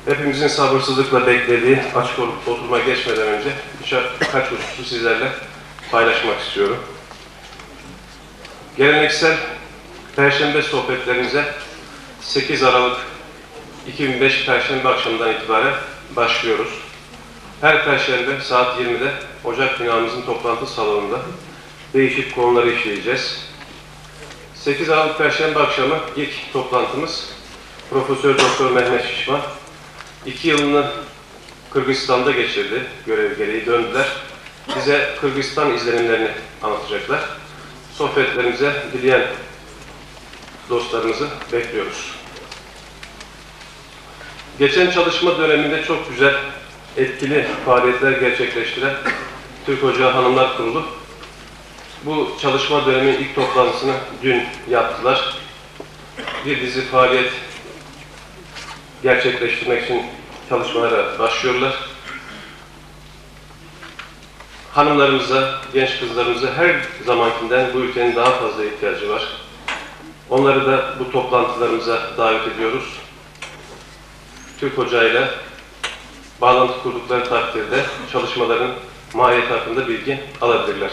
Hepimizin sabırsızlıkla beklediği açık oturuma geçmeden önce birkaç hususu sizlerle paylaşmak istiyorum. Geleneksel Perşembe sohbetlerimize 8 Aralık 2005 Perşembe akşamından itibaren başlıyoruz. Her Perşembe saat 20'de Ocak binamızın toplantı salonunda değişik konuları işleyeceğiz. 8 Aralık Perşembe akşamı ilk toplantımız Profesör Doktor Mehmet Şişman. 2 yılını Kırgızistan'da geçirdi. Görev gereği döndüler. Bize Kırgızistan izlenimlerini anlatacaklar. Sohbetlerimize dileyen dostlarımızı bekliyoruz. Geçen çalışma döneminde çok güzel, etkili faaliyetler gerçekleştiren Türk Ocağı Hanımlar Kurulu bu çalışma döneminin ilk toplantısını dün yaptılar. Bir dizi faaliyet gerçekleştirmek için çalışmalara başlıyorlar. Hanımlarımıza, genç kızlarımıza her zamankinden bu ülkenin daha fazla ihtiyacı var. Onları da bu toplantılarımıza davet ediyoruz. Türk Ocağı'yla bağlantı kurdukları takdirde çalışmaların mahiyeti hakkında bilgi alabilirler.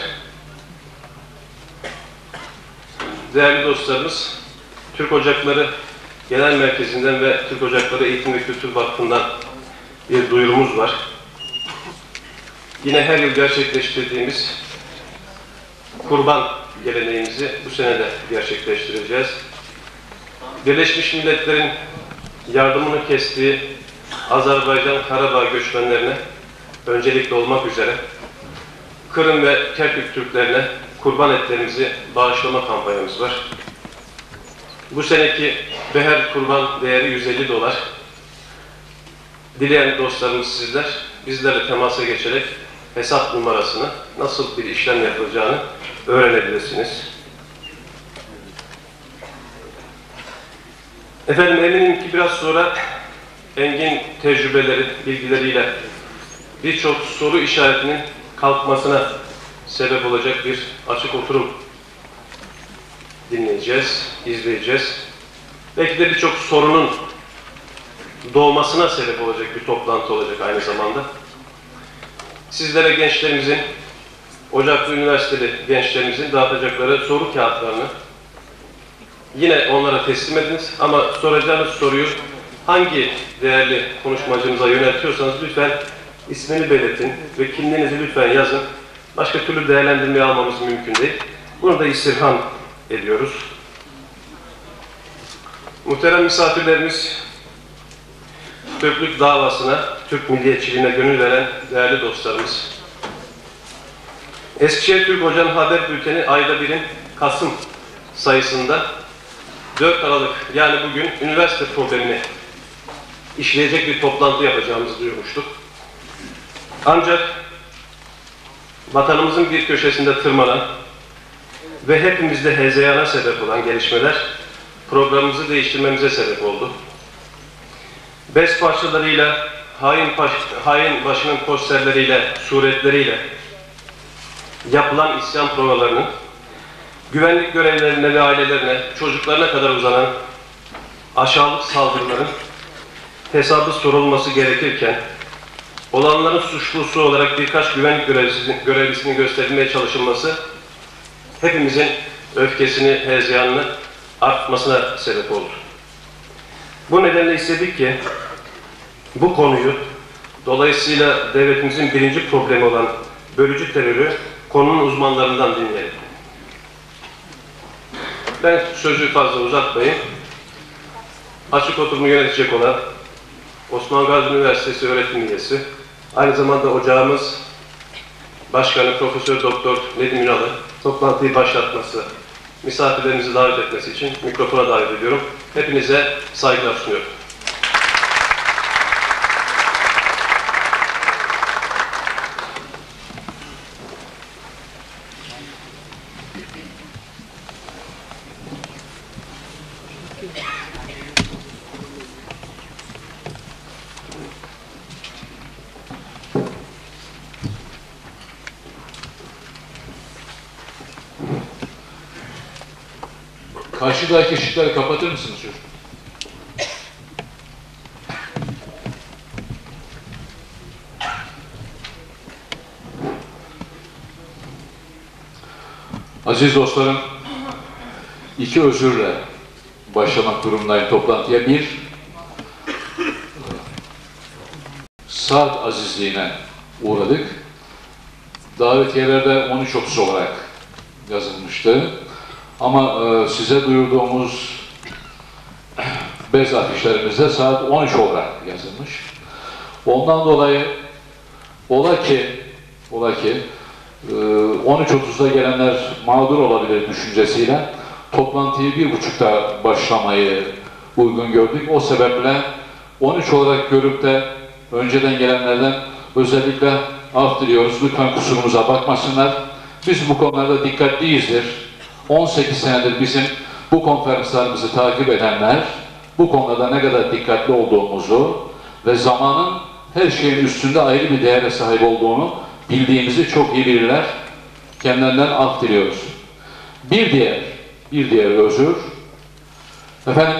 Değerli dostlarımız, Türk Ocakları Genel Merkezi'nden ve Türk Ocakları Eğitim ve Kültür Vakfı'ndan bir duyurumuz var. Yine her yıl gerçekleştirdiğimiz kurban geleneğimizi bu sene de gerçekleştireceğiz. Birleşmiş Milletler'in yardımını kestiği Azerbaycan-Karabağ göçmenlerine öncelikle olmak üzere Kırım ve Kerkük Türklerine kurban etlerimizi bağışlama kampanyamız var. Bu seneki beher kurban değeri 150 dolar. Dileyen dostlarımız sizler, bizlerle temasa geçerek hesap numarasını, nasıl bir işlem yapılacağını öğrenebilirsiniz. Efendim eminim ki biraz sonra engin tecrübeleri, bilgileriyle birçok soru işaretinin kalkmasına sebep olacak bir açık oturum dinleyeceğiz, izleyeceğiz. Belki de birçok sorunun doğmasına sebep olacak bir toplantı olacak aynı zamanda. Sizlere gençlerimizin, Ocaklı Üniversiteli gençlerimizin dağıtacakları soru kağıtlarını yine onlara teslim ediniz. Ama soracağınız soruyu hangi değerli konuşmacımıza yöneltiyorsanız lütfen ismini belirtin ve kimliğinizi lütfen yazın. Başka türlü değerlendirmeye almamız mümkün değil. Bunu da istirham ediyoruz. Muhterem misafirlerimiz, Türklük davasına, Türk milliyetçiliğine gönül veren değerli dostlarımız. Eskişehir Türk Ocağı'nın haber bülteni ayda birin Kasım sayısında 4 Aralık yani bugün üniversite problemini işleyecek bir toplantı yapacağımızı duyurmuştuk. Ancak vatanımızın bir köşesinde tırmanan ve hepimizde hezeyana sebep olan gelişmeler programımızı değiştirmemize sebep oldu. Bez parçalarıyla, hain başının posterleriyle, suretleriyle yapılan isyan provalarının güvenlik görevlilerine ve ailelerine, çocuklarına kadar uzanan aşağılık saldırıların hesabı sorulması gerekirken olanların suçlusu olarak birkaç güvenlik görevlisinin gösterilmeye çalışılması hepimizin öfkesini, hezeyanını artmasına sebep oldu. Bu nedenle istedik ki bu konuyu dolayısıyla devletimizin birinci problemi olan bölücü terörü konunun uzmanlarından dinleyelim. Ben sözü fazla uzatmayayım. Açık oturumu yönetecek olan Osman Gazi Üniversitesi öğretim üyesi, aynı zamanda ocağımız Başkanı Profesör Doktor Nedim Ünal'ı toplantıyı başlatması, misafirlerimizi davet etmesi için mikrofona davet ediyorum. Hepinize saygılar sunuyorum. Karşıdaki ışıkları kapatır mısınız çocuk? Aziz dostlarım, iki özürle başlamak durumundayım toplantıya. Bir, saat azizliğine uğradık. Davetiyelerde 13.30 olarak yazılmıştı. Ama size duyurduğumuz bez afişlerimizde saat 13 olarak yazılmış. Ondan dolayı ola ki 13.30'da gelenler mağdur olabilir düşüncesiyle toplantıyı 1.30'da başlamayı uygun gördük. O sebeple 13 olarak görüp de önceden gelenlerden özellikle af diliyoruz. Lütfen kusurumuza bakmasınlar. Biz bu konularda dikkatliyizdir. 18 senedir bizim bu konferanslarımızı takip edenler bu konuda ne kadar dikkatli olduğumuzu ve zamanın her şeyin üstünde ayrı bir değere sahip olduğunu bildiğimizi çok iyi bilirler. Kendilerinden af diliyoruz. Bir diğer özür. Efendim,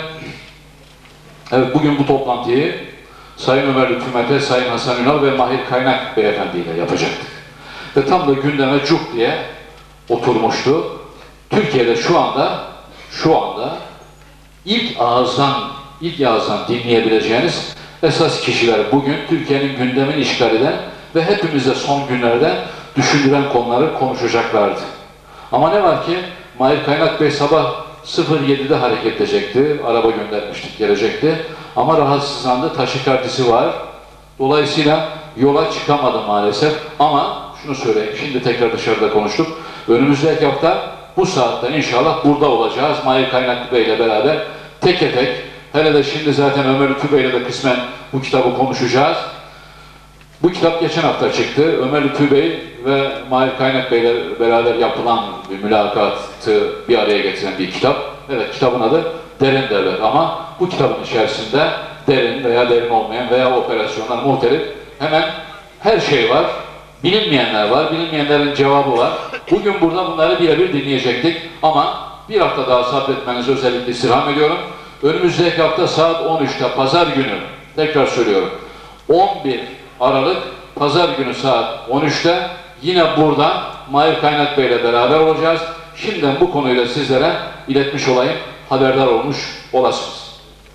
evet, bugün bu toplantıyı Sayın Ömer Lütfü Mete, Sayın Hasan Ünal ve Mahir Kaynak Beyefendi ile yapacaktık. Ve tam da gündeme cuk diye oturmuştu. Türkiye'de şu anda ilk ağızdan dinleyebileceğiniz esas kişiler bugün Türkiye'nin gündemini işgal eden ve hepimize son günlerde düşündüren konuları konuşacaklardı. Ama ne var ki Mahir Kaynak Bey sabah 07'de hareket edecekti. Araba göndermiştik, gelecekti. Ama rahatsızlandı, taşikardisi var. Dolayısıyla yola çıkamadı maalesef. Ama şunu söyleyeyim, şimdi tekrar dışarıda konuştuk. Önümüzdeki hafta bu saatte inşallah burada olacağız. Mahir Kaynaklı Bey ile beraber tek tek, hele de şimdi zaten Ömer Lütfü Bey ile de kısmen bu kitabı konuşacağız. Bu kitap geçen hafta çıktı. Ömer Lütfü Bey ve Mahir Kaynak Bey ile beraber yapılan bir mülakatı bir araya getiren bir kitap. Evet, kitabın adı Derin Devlet ama bu kitabın içerisinde derin veya derin olmayan veya operasyonlar muhtelif hemen her şey var. Bilinmeyenler var, bilinmeyenlerin cevabı var. Bugün burada bunları birebir dinleyecektik ama bir hafta daha sabretmenizi özellikle istirham ediyorum. Önümüzdeki hafta saat 13'te Pazar günü, tekrar söylüyorum, 11 Aralık Pazar günü saat 13'te yine burada Mahir Kaynak Bey ile beraber olacağız. Şimdiden bu konuyu da sizlere iletmiş olayım, haberdar olmuş olasınız.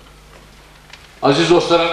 Aziz dostlarım,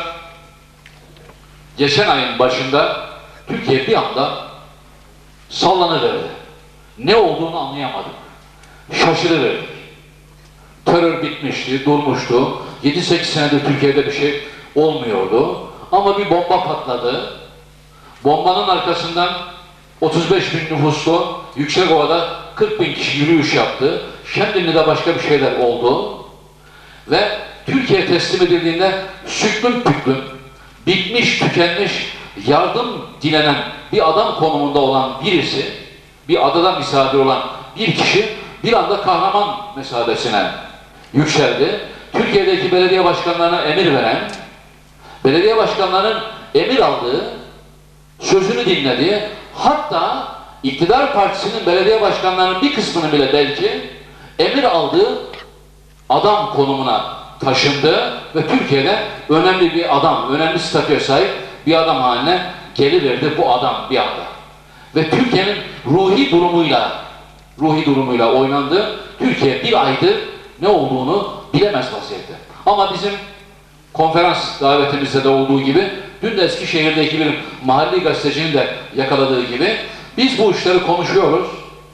geçen ayın başında Türkiye bir anda sallanıverdi. Ne olduğunu anlayamadık. Şaşırıverdik. Terör bitmişti, durmuştu. 7-8 senedir Türkiye'de bir şey olmuyordu. Ama bir bomba patladı. Bombanın arkasından 35 bin nüfuslu Yüksekova'da 40 bin kişi yürüyüş yaptı. Şemdinli'de başka bir şeyler oldu. Ve Türkiye teslim edildiğinde süklüm püklüm, bitmiş, tükenmiş, yardım dilenen bir adam konumunda olan birisi, bir adada misafir olan bir kişi bir anda kahraman mesabesine yükseldi. Türkiye'deki belediye başkanlarına emir veren, belediye başkanlarının emir aldığı, sözünü dinlediği, hatta iktidar partisinin belediye başkanlarının bir kısmını bile belki emir aldığı adam konumuna taşındı ve Türkiye'de önemli bir adam, önemli statüye sahip bir adam haline geliverdi bu adam bir anda. Ve Türkiye'nin ruhi durumuyla oynandı. Türkiye bir aydır ne olduğunu bilemez vaziyette. Ama bizim konferans davetimizde de olduğu gibi, dün de Eskişehir'deki bir mahalli gazetecinin de yakaladığı gibi biz bu işleri konuşuyoruz.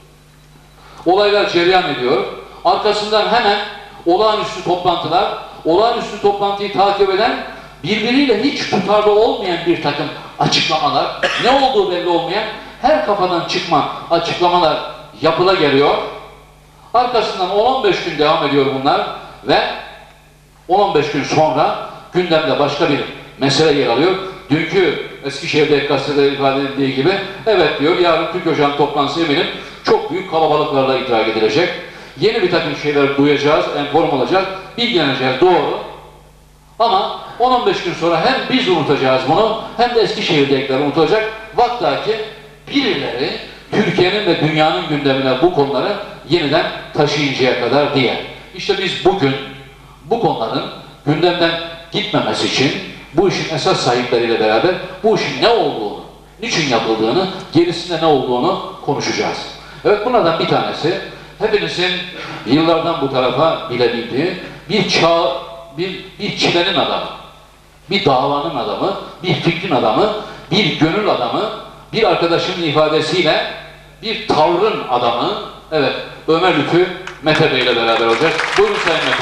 Olaylar cereyan ediyor. Arkasından hemen olağanüstü toplantılar, olağanüstü toplantıyı takip eden, birbiriyle hiç tutarlı olmayan bir takım açıklamalar, ne olduğu belli olmayan her kafadan çıkma açıklamalar yapıla geliyor. Arkasından 10-15 gün devam ediyor bunlar ve 10-15 gün sonra gündemde başka bir mesele yer alıyor. Dünkü Eskişehir'de gazetede ifade edildiği gibi, evet diyor, yarın Türk Ocağı'nın toplantısı eminim çok büyük kalabalıklarla idrak edilecek. Yeni bir takım şeyler duyacağız, inform olacağız, bilgileneceğiz, doğru. Ama 10-15 gün sonra hem biz unutacağız bunu, hem de Eskişehir'dekiler unutacak. Vaktaki birileri Türkiye'nin ve dünyanın gündemine bu konuları yeniden taşıyıncaya kadar diye. İşte biz bugün bu konuların gündemden gitmemesi için bu işin esas sahipleriyle beraber bu işin ne olduğunu, niçin yapıldığını, gerisinde ne olduğunu konuşacağız. Evet, bunlardan bir tanesi hepinizin yıllardan bu tarafa bilebildiği bir çilenin adamı, bir davanın adamı, bir fikrin adamı, bir gönül adamı, bir arkadaşının ifadesiyle bir tavrın adamı, evet, Ömer Lütfü Mete Bey ile beraber olacak. Buyurun Sayın Mete.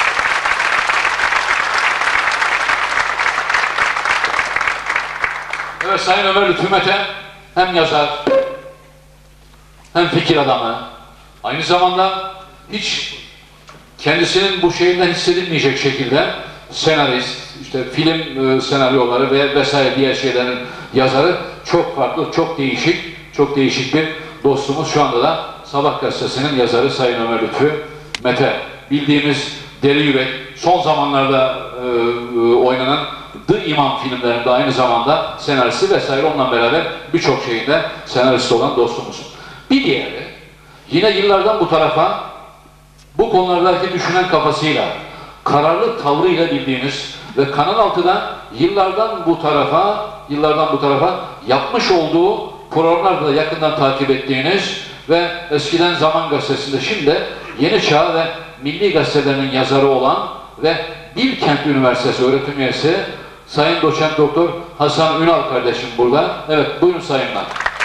Evet, Sayın Ömer Lütfü Mete hem yazar, hem fikir adamı, aynı zamanda hiç kendisinin bu şeyinden hissedilmeyecek şekilde senarist, işte film senaryoları ve vesaire diğer şeylerin yazarı, çok farklı, çok değişik bir dostumuz. Şu anda da Sabah gazetesinin yazarı Sayın Ömer Lütfü Mete. Bildiğimiz Deli Yürek, son zamanlarda oynanan The İmam filmlerinde aynı zamanda senaristi vesaire, onunla beraber birçok şeyinde senarist olan dostumuz. Bir diğeri, yine yıllardan bu tarafa bu konulardaki düşünen kafasıyla, kararlı tavrıyla bildiğiniz ve Kanal 6'da yıllardan bu tarafa yapmış olduğu programlarda da yakından takip ettiğiniz ve eskiden Zaman Gazetesi'nde, şimdi Yeni Çağ ve Milli Gazetelerinin yazarı olan ve Bilkent Üniversitesi öğretim üyesi Sayın Doçent Doktor Hasan Ünal kardeşim burada. Evet, buyurun sayınlar.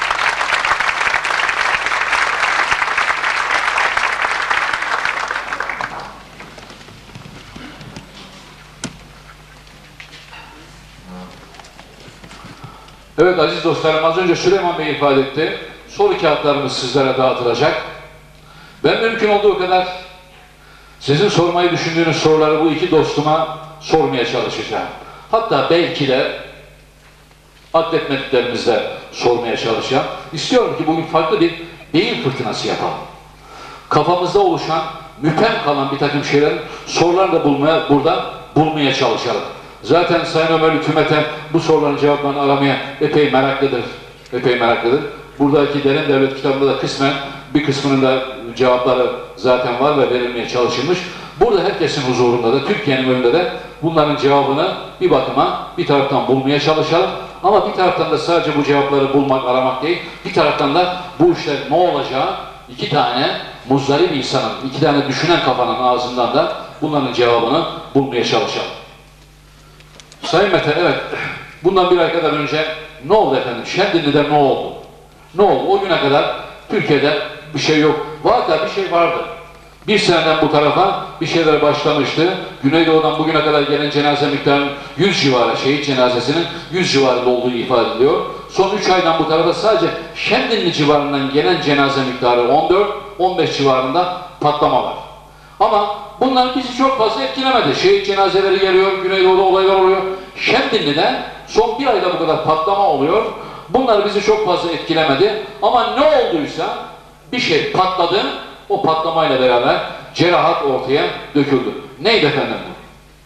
Evet aziz dostlarım, az önce Süleyman Bey ifade etti. Soru kağıtlarımız sizlere dağıtılacak. Ben mümkün olduğu kadar sizin sormayı düşündüğünüz soruları bu iki dostuma sormaya çalışacağım. Hatta belki de atletmediklerinizle sormaya çalışacağım. İstiyorum ki bugün farklı bir beyin fırtınası yapalım. Kafamızda oluşan, müphem kalan bir takım şeylerin sorularını da burada bulmaya çalışalım. Zaten Sayın Ömer Lütfü Mete bu soruların cevaplarını aramaya epey meraklıdır. Buradaki Derin Devlet kitabında da kısmen bir kısmının da cevapları zaten var ve verilmeye çalışılmış. Burada herkesin huzurunda da, Türkiye'nin önünde de bunların cevabını bir bakıma bir taraftan bulmaya çalışalım. Ama bir taraftan da sadece bu cevapları bulmak, aramak değil, bir taraftan da bu işler ne olacağı iki tane muzdarip insanın, iki tane düşünen kafanın ağzından da bunların cevabını bulmaya çalışalım. Sayın Mete, evet, bundan bir ay kadar önce ne oldu efendim? Şendinli'de ne oldu? Ne oldu? O güne kadar Türkiye'de bir şey yok. Vaka bir şey vardı. Bir seneden bu tarafa bir şeyler başlamıştı. Güneydoğu'dan bugüne kadar gelen cenaze miktarının 100 civarı, şehit cenazesinin 100 civarında olduğu ifade ediliyor. Son 3 aydan bu tarafa sadece Şendinli civarından gelen cenaze miktarı 14-15 civarında patlama var. Ama bunlar bizi çok fazla etkilemedi. Şehit cenazeleri geliyor, Güneydoğu'da olaylar oluyor. Şendinli'de son bir ayda bu kadar patlama oluyor. Bunlar bizi çok fazla etkilemedi. Ama ne olduysa bir şey patladı, o patlamayla beraber cerahat ortaya döküldü. Neydi efendim bu?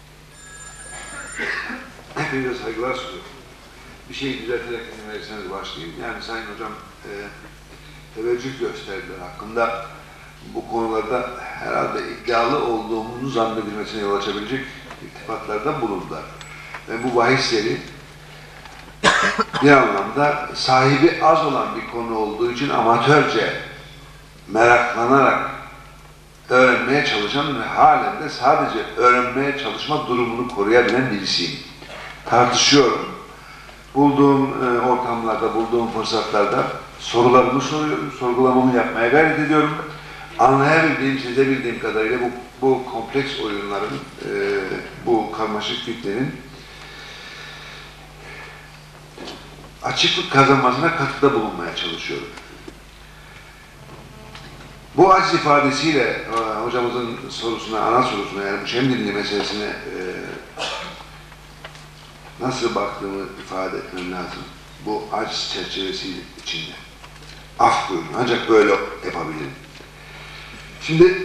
Hepinize saygılar sunuyorum. Bir şeyi düzelterek izin verirseniz başlayayım. Yani Sayın Hocam teveccüh gösterdiler hakkında. Bu konularda herhalde iddialı olduğumuzu zannedilmesine yol açabilecek iltifatlarda bulundular. Ve bu bahisleri bir anlamda sahibi az olan bir konu olduğu için amatörce meraklanarak öğrenmeye çalışan ve halen de sadece öğrenmeye çalışma durumunu koruyabilen birisiyim. Tartışıyorum. Bulduğum ortamlarda, bulduğum fırsatlarda sorularımı soruyorum, sorgulamamı yapmaya gayret ediyorum. Anlayabildiğim, çizebildiğim kadarıyla bu kompleks oyunların, bu karmaşık fiklerin açıklık kazanmasına katkıda bulunmaya çalışıyorum. Bu aciz ifadesiyle hocamızın sorusuna, ana sorusuna, yani bu Şemdinli meselesine nasıl baktığımı ifade etmem lazım. Bu aciz çerçevesi içinde. Af buyurun, ancak böyle yapabilirim. Şimdi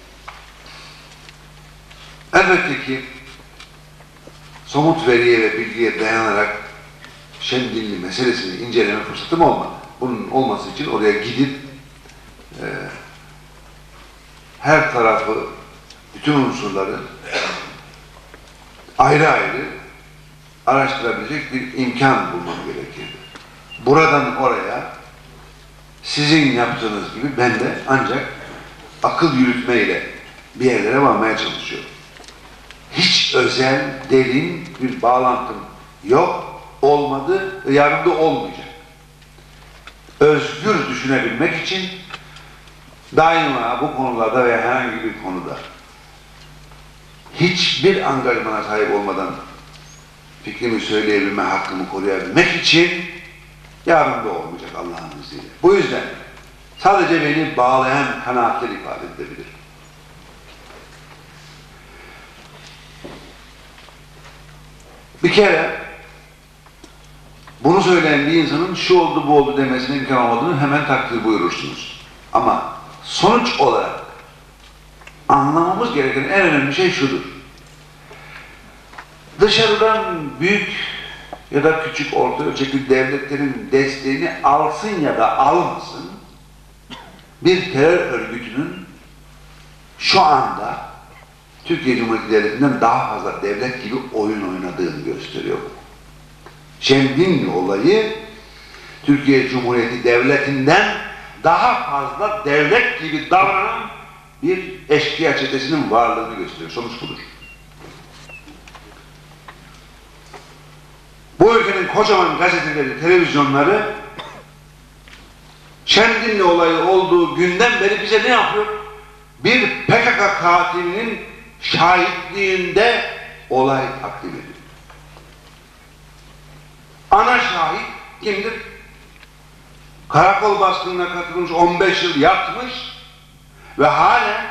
elbette ki somut veriye ve bilgiye dayanarak Şemdinli meselesini inceleme fırsatım olmadı. Bunun olması için oraya gidip her tarafı, bütün unsurları ayrı ayrı araştırabilecek bir imkan bulmam gerekirdi. Buradan oraya sizin yaptığınız gibi ben de ancak akıl yürütmeyle bir yerlere varmaya çalışıyorum. Hiç özel, derin bir bağlantım yok, olmadı ve yarın da olmayacak. Özgür düşünebilmek için daima bu konularda veya herhangi bir konuda hiçbir angajmana sahip olmadan fikrimi söyleyebilme, hakkımı koruyabilmek için yarın da olmayacak Allah'ın izniyle. Bu yüzden sadece beni bağlayan kanaatler ifade edebilir. Bir kere bunu söyleyen bir insanın şu oldu bu oldu demesine imkan olmadığını hemen takdir buyurursunuz. Ama sonuç olarak anlamamız gereken en önemli şey şudur. Dışarıdan büyük ya da küçük orta ölçekli devletlerin desteğini alsın ya da almasın, bir terör örgütünün şu anda Türkiye Cumhuriyeti Devleti'nden daha fazla devlet gibi oyun oynadığını gösteriyor. Şemdinli olayı Türkiye Cumhuriyeti Devleti'nden daha fazla devlet gibi davranan bir eşkıya çetesinin varlığını gösteriyor. Sonuç budur. Bu ülkenin kocaman gazeteleri, televizyonları Şemdinli olayı olduğu günden beri bize ne yapıyor? Bir PKK katilinin şahitliğinde olay takdim ediyor. Ana şahit kimdir? Karakol baskınına katılmış, 15 yıl yatmış ve halen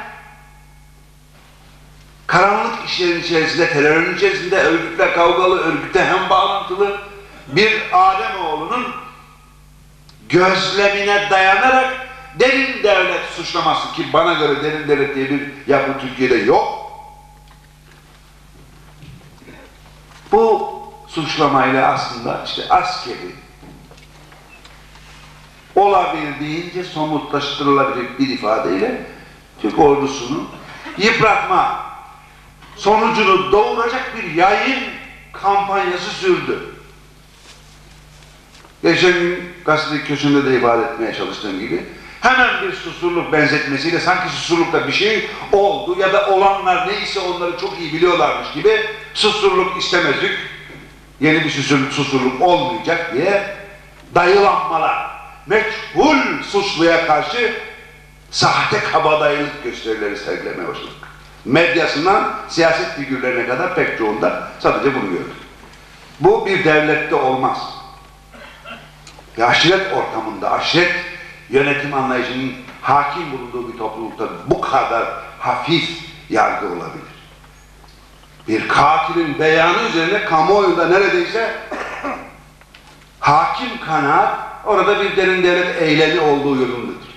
karanlık işlerin içerisinde, terörün içerisinde, örgütle kavgalı, örgüte hem bağlantılı bir Ademoğlu'nun gözlemine dayanarak derin devlet suçlaması, ki bana göre derin devlet diye bir yapı Türkiye'de yok. Bu suçlamayla aslında işte askeri olabildiğince somutlaştırılabilecek bir ifadeyle Türk ordusunu yıpratma sonucunu doğuracak bir yayın kampanyası sürdü. Geçen gün gazete köşesinde de ifade etmeye çalıştığım gibi hemen bir Susurluk benzetmesiyle sanki Susurluk'ta bir şey oldu ya da olanlar neyse onları çok iyi biliyorlarmış gibi Susurluk istemezdik, yeni bir Susurluk olmayacak diye dayılanmalar, meçhul suçluya karşı sahte kabadayılık gösterileri sergilemeye başladık. Medyasından siyaset figürlerine kadar pek çoğunda sadece bunu gördük. Bu bir devlette olmaz. Bir aşiret ortamında, aşiret yönetim anlayışının hakim bulunduğu bir toplulukta bu kadar hafif yargı olabilir. Bir katilin beyanı üzerine kamuoyunda neredeyse hakim kanaat orada bir derin devlet eylemi olduğu yönündedir.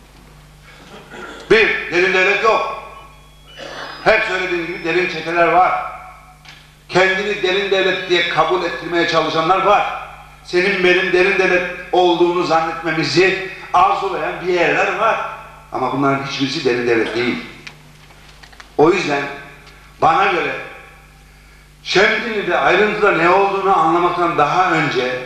Bir, derin devlet yok. Hep söylediğim gibi derin çeteler var. Kendini derin devlet diye kabul ettirmeye çalışanlar var. Senin benim derin devlet olduğunu zannetmemizi arzulayan bir yerler var. Ama bunların hiçbirisi derin devlet değil. O yüzden bana göre Şemdinli'de ayrıntıda ne olduğunu anlamaktan daha önce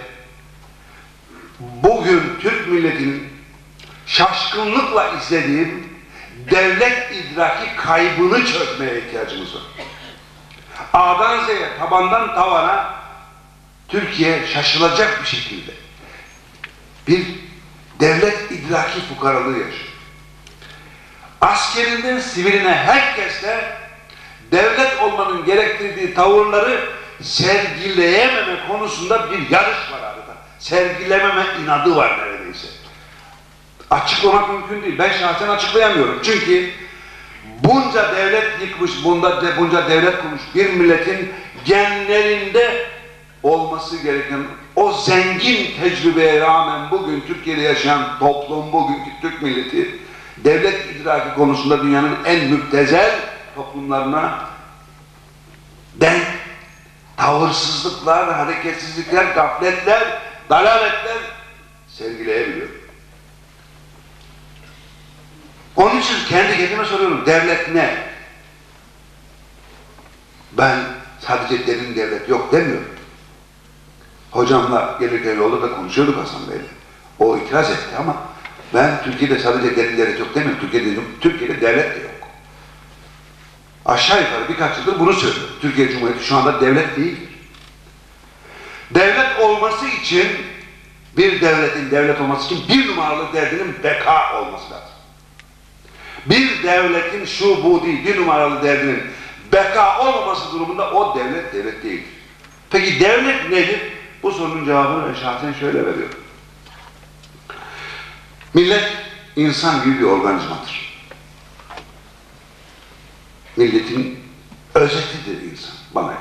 bugün Türk milletinin şaşkınlıkla izlediğim devlet idraki kaybını çözmeye ihtiyacımız var. A'dan Z'ye, tabandan tavana Türkiye şaşılacak bir şekilde bir devlet idraki fukaralığı yaşıyor. Askerinden siviline herkeste devlet olmanın gerektirdiği tavırları sergileyememe konusunda bir yarış var arada. Sergilememe inadı var neredeyse. Açıklamak mümkün değil. Ben şahsen açıklayamıyorum. Çünkü bunca devlet yıkmış, bunca devlet kurmuş bir milletin genlerinde olması gereken o zengin tecrübeye rağmen bugün Türkiye'de yaşayan toplum, bugünkü Türk milleti devlet idraki konusunda dünyanın en müptezel toplumlarına denk tavırsızlıklar, hareketsizlikler, gafletler, dalaletler sergileyebiliyor. Onun için kendi kendime soruyorum, devlet ne? Ben sadece derin devlet yok demiyorum. Hocamla gelirken yolda da konuşuyorduk Hasan Bey'le. O itiraz etti ama Ben Türkiye'de sadece derin devlet yok demiyorum. Türkiye'de devlet de yok. Aşağı yukarı birkaç yıldır bunu söylüyorum. Türkiye Cumhuriyeti şu anda devlet değil. Devlet olması için, bir devletin devlet olması için bir numaralı derdinin beka olması lazım. Bir devletin şu bu değil, bir numaralı derdinin beka olmaması durumunda o devlet değildir. Peki devlet nedir? Bu sorunun cevabını ben şahsen şöyle veriyorum. Millet insan gibi bir organizmadır. Milletin özetidir insan bana göre.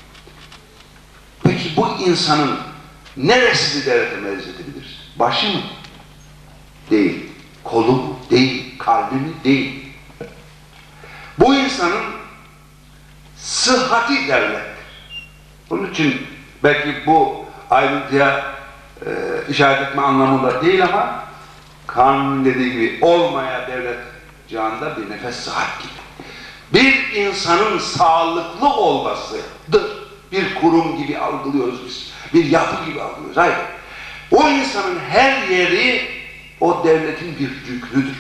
Peki bu insanın neresini devlete mevz edebiliriz? Başı mı? Değil. Kolu mu? Değil. Kalbi mi? Değil. Bu insanın sıhhati devlettir. Bunun için belki bu ayrıntıya işaret etme anlamında değil ama Kanun'un dediği gibi olmaya devlet canında bir nefes sıhhat gibi. Bir insanın sağlıklı olmasıdır. Bir kurum gibi algılıyoruz biz. Bir yapı gibi algılıyoruz. Hayır. O insanın her yeri o devletin bir rüknüdür.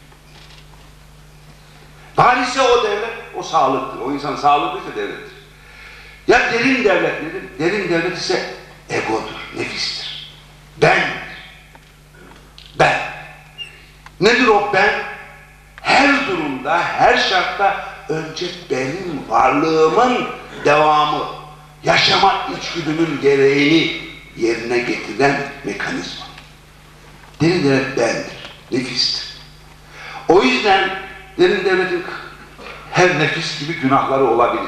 Paris'e o devlet, o sağlıktır. O insan sağlıklıysa devlettir. Ya derin devlet nedir? Derin devlet ise egodur, nefistir. Bendir. Ben. Nedir o ben? Her durumda, her şartta önce benim varlığımın devamı, yaşama içgüdümün gereğini yerine getiren mekanizma. Derin devlet bendir, nefistir. O yüzden derin devletin her nefis gibi günahları olabilir.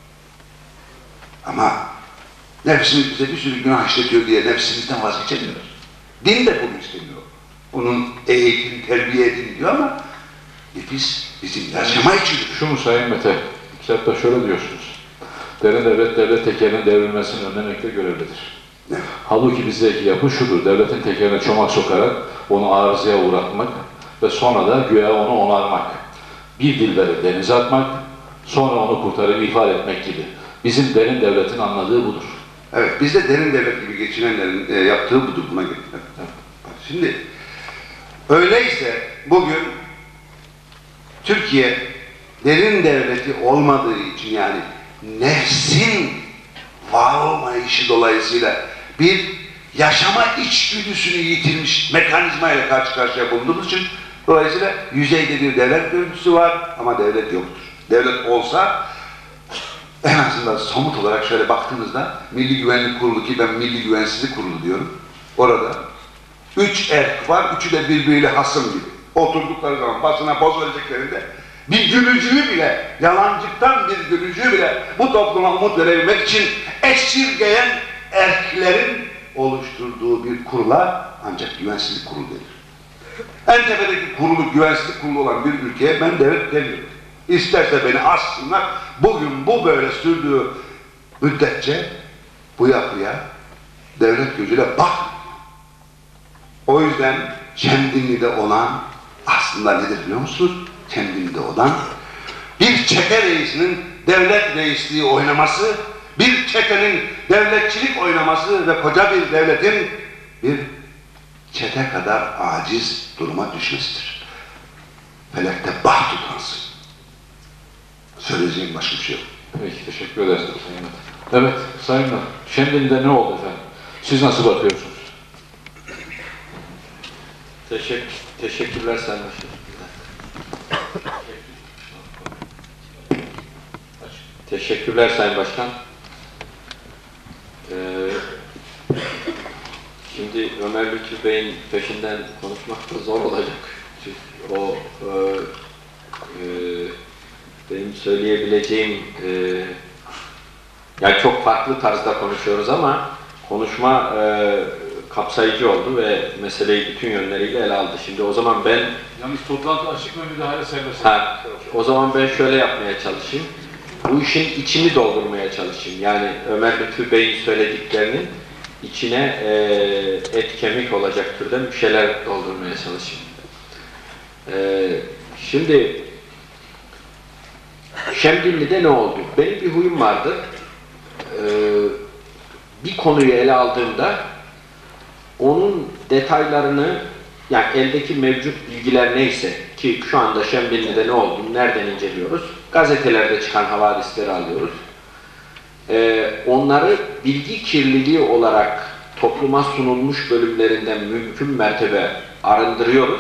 Ama nefsimiz bize bir sürü günah işletiyor diye nefsimizden vazgeçemiyoruz. Din de bunu istemiyor. Bunun eğitim, terbiye edin diyor ama nefis bizim yaşama içindir. Şu mu Sayın Mete? Kitapta şöyle diyorsunuz. Derin devlet, devlet tekerinin devrilmesini önlemekle görevlidir. Evet. Halbuki bizdeki yapı şudur. Devletin tekerine çomak sokarak onu arızaya uğratmak ve sonra da güya onu onarmak. Bir dilberi denize atmak, sonra onu kurtarıp ifade etmek gibi. Bizim derin devletin anladığı budur. Evet, bizde derin devlet gibi geçinenlerin yaptığı budur, buna göre. Evet. Şimdi, öyleyse bugün Türkiye derin devleti olmadığı için, yani nefsin var olmayışı dolayısıyla bir yaşama içgüdüsünü yitirmiş mekanizmayla karşı karşıya bulunduğumuz için dolayısıyla yüzeyde bir devlet görüntüsü var ama devlet yoktur. Devlet olsa en azından somut olarak şöyle baktığınızda Milli Güvenlik Kurulu, ki ben Milli Güvensizlik Kurulu diyorum, orada 3 erk var, üçü de birbiriyle hasım gibi. Oturdukları zaman basına poz vereceklerinde bir gülücüğü bile, yalancıktan bir gülücüğü bile bu topluma umut verebilmek için esirgeyen erklerin oluşturduğu bir kurula ancak güvensizlik kurulu denir. En tepedeki kurulu, güvensizlik kurulu olan bir ülkeye ben devlet demiyorum. İsterse beni assınlar, bugün bu böyle sürdüğü müddetçe bu yapıya devlet gözüyle bakmıyor. O yüzden Şemdinli'de olan aslında nedir biliyor musunuz? Şemdinli'de olan bir çete reisinin devlet reisliği oynaması, bir çetenin devletçilik oynaması ve koca bir devletin bir çete kadar aciz duruma düşmesidir. Felekte baht utansın. Söyleyeceğim başka bir şey yok. Peki, teşekkür ederiz Sayın Mete. Evet, Sayın Mete, Şemdinli'de ne oldu efendim? Siz nasıl bakıyorsunuz? Teşekkürler Sayın Başkan. Teşekkürler Sayın Başkan. Şimdi Ömer Lütfü Bey'in peşinden konuşmak da zor olacak. Çünkü o benim söyleyebileceğim yani çok farklı tarzda konuşuyoruz ama konuşma kapsayıcı oldu ve meseleyi bütün yönleriyle ele aldı. Şimdi o zaman ben... Yalnız toplantı açık ve müdahale serbest. O zaman ben şöyle yapmaya çalışayım. Bu işin içini doldurmaya çalışayım. Yani Ömer Lütfü Bey'in söylediklerinin içine et kemik olacak türden bir şeyler doldurmaya çalışayım. Şimdi Şemdinli'de ne oldu? Benim bir huyum vardır. Bir konuyu ele aldığımda onun detaylarını yani eldeki mevcut bilgiler neyse ki şu anda Şemdinli'de ne olduğunu nereden inceliyoruz? Gazetelerde çıkan havadisleri alıyoruz. Onları bilgi kirliliği olarak topluma sunulmuş bölümlerinden mümkün mertebe arındırıyoruz.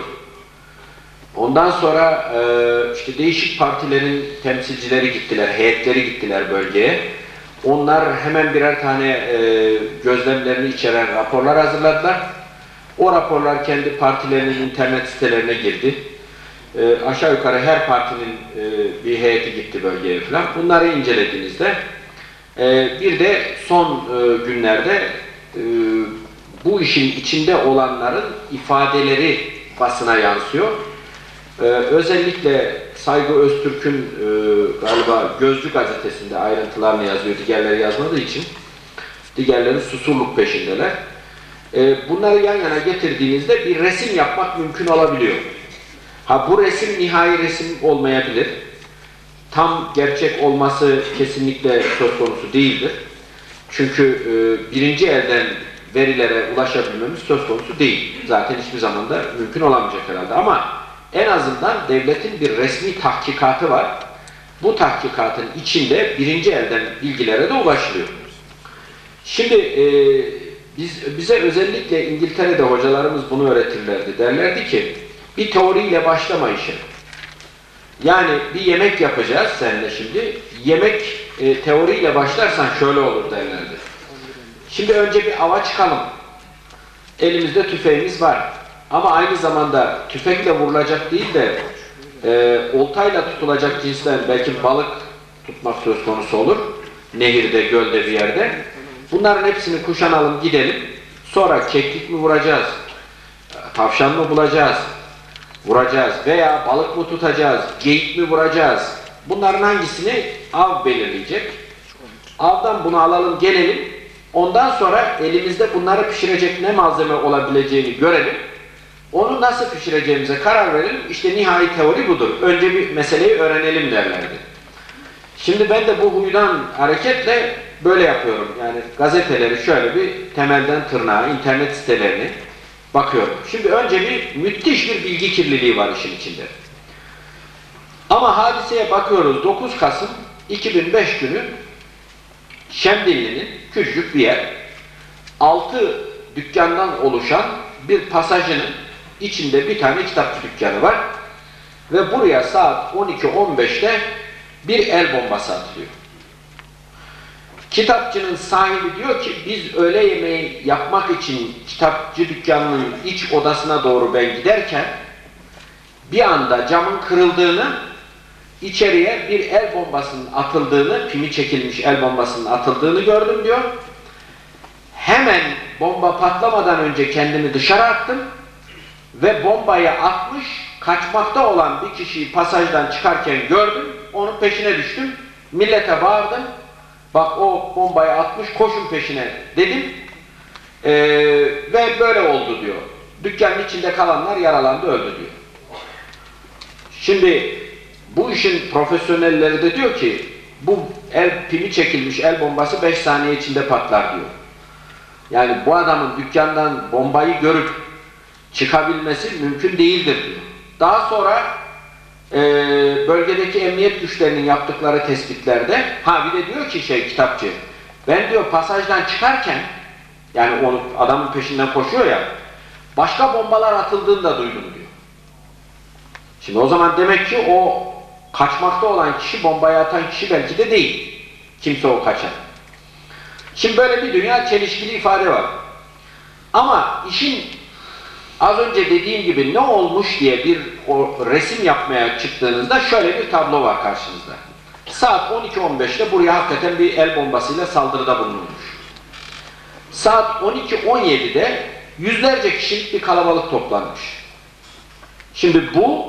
Ondan sonra işte değişik partilerin temsilcileri gittiler, heyetleri gittiler bölgeye. Onlar hemen birer tane gözlemlerini içeren raporlar hazırladılar. O raporlar kendi partilerinin internet sitelerine girdi. Aşağı yukarı her partinin bir heyeti gitti bölgeye falan. Bunları incelediğinizde bir de son günlerde bu işin içinde olanların ifadeleri basına yansıyor. Özellikle Saygı Öztürk'ün galiba Gözcü gazetesinde ayrıntılarını yazıyor, diğerleri yazmadığı için diğerleri Susurluk peşindeler. Bunları yan yana getirdiğinizde bir resim yapmak mümkün olabiliyor. Ha bu resim nihai resim olmayabilir. Tam gerçek olması kesinlikle söz konusu değildir. Çünkü birinci elden verilere ulaşabilmemiz söz konusu değil. Zaten hiçbir zaman da mümkün olamayacak herhalde. Ama en azından devletin bir resmi tahkikatı var. Bu tahkikatın içinde birinci elden bilgilere de ulaşılıyor. Şimdi bize özellikle İngiltere'de hocalarımız bunu öğretirlerdi. Derlerdi ki bir teoriyle başlama işe. Yani bir yemek yapacağız seninle şimdi. Yemek teoriyle başlarsan şöyle olur derlerdi. Şimdi önce bir ava çıkalım. Elimizde tüfeğimiz var. Ama aynı zamanda tüfekle vurulacak değil de oltayla tutulacak cinsten belki balık tutmak söz konusu olur. Nehirde, gölde bir yerde. Bunların hepsini kuşanalım gidelim. Sonra keklik mi vuracağız? Tavşan mı bulacağız? Vuracağız. Veya balık mı tutacağız? Geyik mi vuracağız? Bunların hangisini av belirleyecek? Avdan bunu alalım gelelim. Ondan sonra elimizde bunları pişirecek ne malzeme olabileceğini görelim. Onu nasıl pişireceğimize karar verelim. İşte nihai teori budur. Önce bir meseleyi öğrenelim derlerdi. Şimdi ben de bu huydan hareketle böyle yapıyorum. Yani gazeteleri şöyle bir temelden tırnağa, internet sitelerini bakıyorum. Şimdi önce bir müthiş bir bilgi kirliliği var işin içinde. Ama hadiseye bakıyoruz. 9 Kasım 2005 günü Şemdinli'nin küçücük bir yer 6 dükkandan oluşan bir pasajının içinde bir tane kitapçı dükkanı var. Ve buraya saat 12:15'te bir el bombası atılıyor. Kitapçının sahibi diyor ki biz öğle yemeği yapmak için kitapçı dükkanının iç odasına doğru ben giderken bir anda camın kırıldığını, içeriye bir el bombasının atıldığını, pimi çekilmiş el bombasının atıldığını gördüm diyor. Hemen bomba patlamadan önce kendimi dışarı attım ve bombayı atmış, kaçmakta olan bir kişiyi pasajdan çıkarken gördüm, onun peşine düştüm, millete bağırdım, bak o bombayı atmış, koşun peşine dedim ve böyle oldu diyor. Dükkanın içinde kalanlar yaralandı, öldü diyor. Şimdi bu işin profesyonelleri de diyor ki bu pimi çekilmiş el bombası 5 saniye içinde patlar diyor. Yani bu adamın dükkandan bombayı görüp çıkabilmesi mümkün değildir diyor. Daha sonra bölgedeki emniyet güçlerinin yaptıkları tespitlerde bir de diyor ki kitapçı ben diyor pasajdan çıkarken yani onu adamın peşinden koşuyor ya başka bombalar atıldığını da duydum diyor. Şimdi o zaman demek ki o kaçmakta olan kişi bombayı atan kişi belki de değil. Kimse o kaçan. Şimdi böyle bir dünya çelişkili ifade var. Ama işin az önce dediğim gibi ne olmuş diye bir resim yapmaya çıktığınızda şöyle bir tablo var karşınızda. Saat 12:15'te buraya hakikaten bir el bombasıyla saldırıda bulunmuş. Saat 12:17'de yüzlerce kişilik bir kalabalık toplanmış. Şimdi bu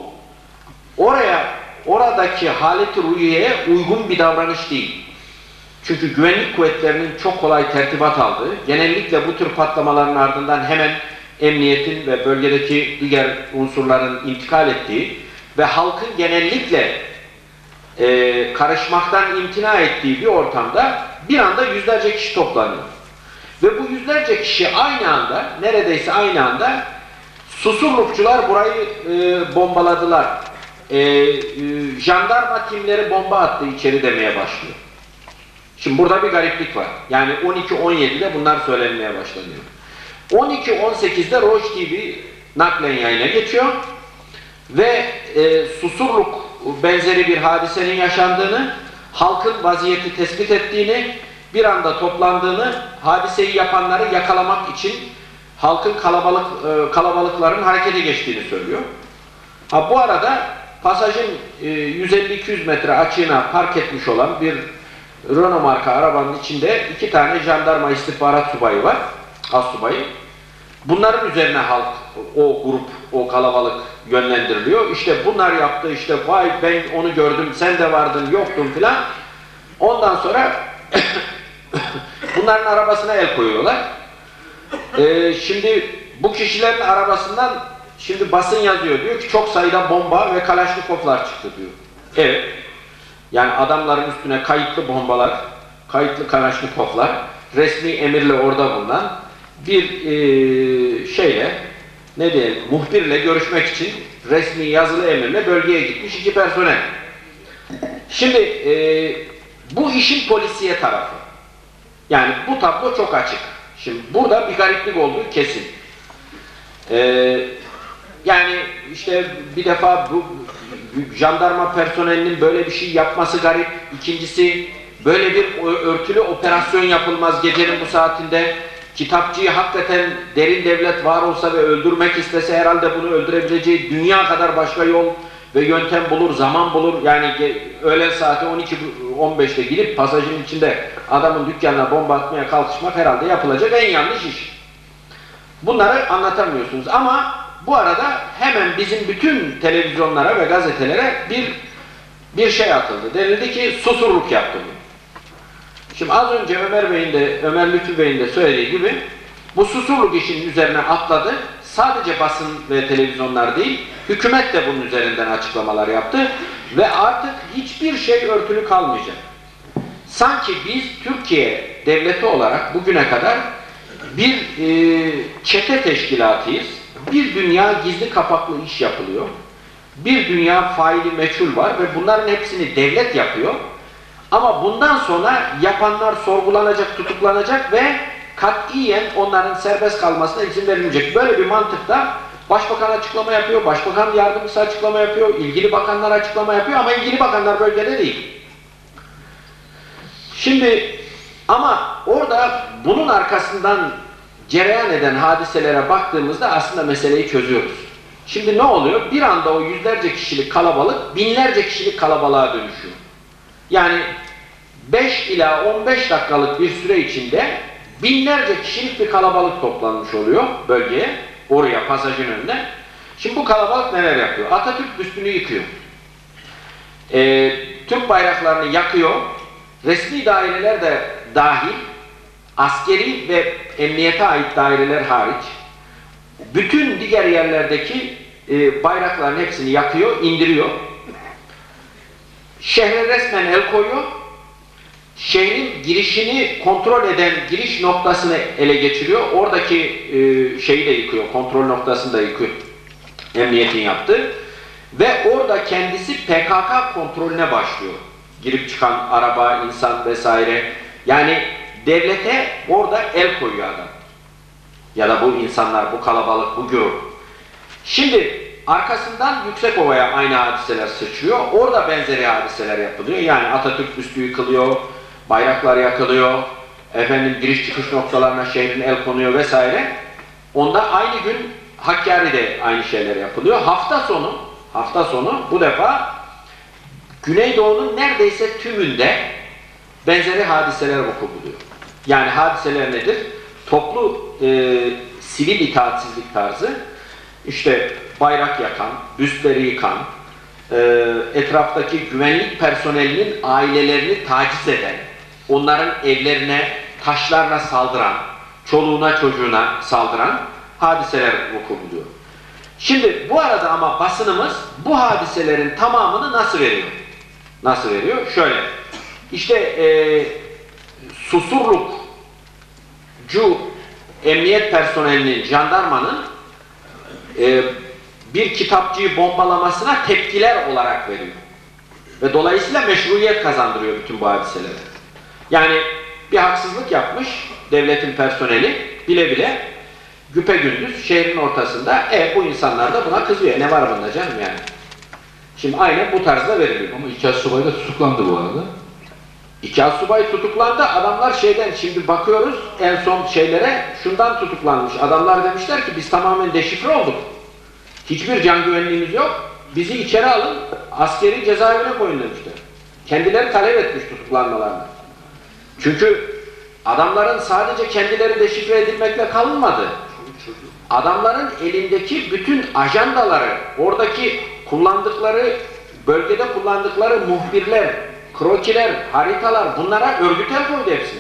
oradaki haleti ruhiyeye uygun bir davranış değil. Çünkü güvenlik kuvvetlerinin çok kolay tertibat aldığı, genellikle bu tür patlamaların ardından hemen emniyetin ve bölgedeki diğer unsurların intikal ettiği ve halkın genellikle karışmaktan imtina ettiği bir ortamda bir anda yüzlerce kişi toplanıyor. Ve bu yüzlerce kişi aynı anda, neredeyse aynı anda Susurlukçular burayı bombaladılar. Jandarma timleri bomba attı içeri demeye başlıyor. Şimdi burada bir gariplik var. Yani 12-17'de bunlar söylenmeye başlanıyor. 12-18'de Roj TV naklen yayına geçiyor ve Susurluk benzeri bir hadisenin yaşandığını, halkın vaziyeti tespit ettiğini, bir anda toplandığını, hadiseyi yapanları yakalamak için halkın kalabalıkların harekete geçtiğini söylüyor. Bu arada pasajın 150-200 metre açığına park etmiş olan bir Renault marka arabanın içinde 2 tane jandarma istihbarat subayı var, astsubayı. Bunların üzerine halk, o grup, o kalabalık yönlendiriliyor. İşte bunlar yaptı, işte vay ben onu gördüm, sen de vardın, yoktun filan. Ondan sonra bunların arabasına el koyuyorlar. Şimdi bu kişilerin arabasından şimdi basın yazıyor, diyor ki çok sayıda bomba ve Kalaşnikovlar çıktı diyor. Evet. Yani adamların üstüne kayıtlı bombalar, kayıtlı Kalaşnikovlar, resmi emirle orada bulunan bir şeyle, ne diyelim, muhbirle görüşmek için resmi yazılı emirle bölgeye gitmiş 2 personel. Şimdi bu işin polisiye tarafı. Yani bu tablo çok açık. Şimdi burada bir gariplik olduğu kesin. Yani işte bir defa bu jandarma personelinin böyle bir şey yapması garip. İkincisi, böyle bir örtülü operasyon yapılmaz gecenin bu saatinde. Kitapçıyı hakikaten derin devlet var olsa ve öldürmek istese herhalde bunu öldürebileceği dünya kadar başka yol ve yöntem bulur, zaman bulur. Yani öğlen saati 12-15'te gidip pasajın içinde adamın dükkanına bomba atmaya kalkışmak herhalde yapılacak en yanlış iş. Bunları anlatamıyorsunuz ama bu arada hemen bizim bütün televizyonlara ve gazetelere bir şey atıldı. Denildi ki Susurluk yaptı bunu. Şimdi az önce Ömer Lütfü Bey'in de söylediği gibi bu Susurluk işinin üzerine atladı. Sadece basın ve televizyonlar değil, hükümet de bunun üzerinden açıklamalar yaptı ve artık hiçbir şey örtülü kalmayacak. Sanki biz Türkiye devleti olarak bugüne kadar bir çete teşkilatıyız. Bir dünya gizli kapaklı iş yapılıyor. Bir dünya faili meçhul var ve bunların hepsini devlet yapıyor. Ama bundan sonra yapanlar sorgulanacak, tutuklanacak ve katiyen onların serbest kalmasına izin verilmeyecek. Böyle bir mantıkta Başbakan açıklama yapıyor, Başbakan yardımcısı açıklama yapıyor, ilgili bakanlar açıklama yapıyor ama ilgili bakanlar bölgede değil. Şimdi ama orada bunun arkasından cereyan eden hadiselere baktığımızda aslında meseleyi çözüyoruz. Şimdi ne oluyor? Bir anda o yüzlerce kişilik kalabalık binlerce kişilik kalabalığa dönüşüyor. Yani 5 ila 15 dakikalık bir süre içinde binlerce kişilik bir kalabalık toplanmış oluyor bölgeye, oraya, pasajın önüne. Şimdi bu kalabalık neler yapıyor? Atatürk büstünü yıkıyor. Türk bayraklarını yakıyor. Resmi daireler de dahil, askeri ve emniyete ait daireler hariç, bütün diğer yerlerdeki bayrakların hepsini yakıyor, indiriyor. Şehre resmen el koyuyor. Şehrin girişini kontrol eden giriş noktasını ele geçiriyor. Oradaki şeyi de yıkıyor, kontrol noktasını da yıkıyor. Emniyetin yaptığı. Ve orada kendisi PKK kontrolüne başlıyor. Girip çıkan araba, insan vesaire. Yani devlete orada el koyuyor adam. Ya da bu insanlar, bu kalabalık, bu grup. Şimdi arkasından Yüksekova'ya aynı hadiseler sıçrıyor. Orada benzeri hadiseler yapılıyor. Yani Atatürk büstü yıkılıyor, bayraklar yakılıyor, efendim giriş çıkış noktalarına şehrin el konuyor vesaire. Onda aynı gün Hakkari'de aynı şeyler yapılıyor. Hafta sonu bu defa Güneydoğu'nun neredeyse tümünde benzeri hadiseler vuku buluyor. Yani hadiseler nedir? Toplu sivil itaatsizlik tarzı, işte bayrak yakan, büstleri yıkan, etraftaki güvenlik personelinin ailelerini taciz eden, onların evlerine taşlarla saldıran, çoluğuna çocuğuna saldıran hadiseler vuku buluyor. Şimdi bu arada ama basınımız bu hadiselerin tamamını nasıl veriyor? Nasıl veriyor? Şöyle, işte Susurlukcu emniyet personelinin, jandarmanın bir kitapçıyı bombalamasına tepkiler olarak veriyor. Ve dolayısıyla meşruiyet kazandırıyor bütün bu hadiselere. Yani bir haksızlık yapmış devletin personeli bile bile güpegündüz şehrin ortasında bu insanlar da buna kızıyor. Ne var bunda canım yani? Şimdi aynen bu tarzda veriliyor. Ama iki asubay da tutuklandı bu arada. İki asubay tutuklandı. Adamlar şimdi bakıyoruz en son şeylere şundan tutuklanmış. Adamlar demişler ki biz tamamen deşifre olduk. Hiçbir can güvenliğimiz yok. Bizi içeri alın, askeri cezaevine koyun demişler. Kendileri talep etmiş tutuklanmalarını. Çünkü adamların sadece kendileri deşifre edilmekle kalınmadı. Adamların elindeki bütün ajandaları, oradaki kullandıkları, bölgede kullandıkları muhbirler, krokiler, haritalar, bunlara örgütel koydu hepsini.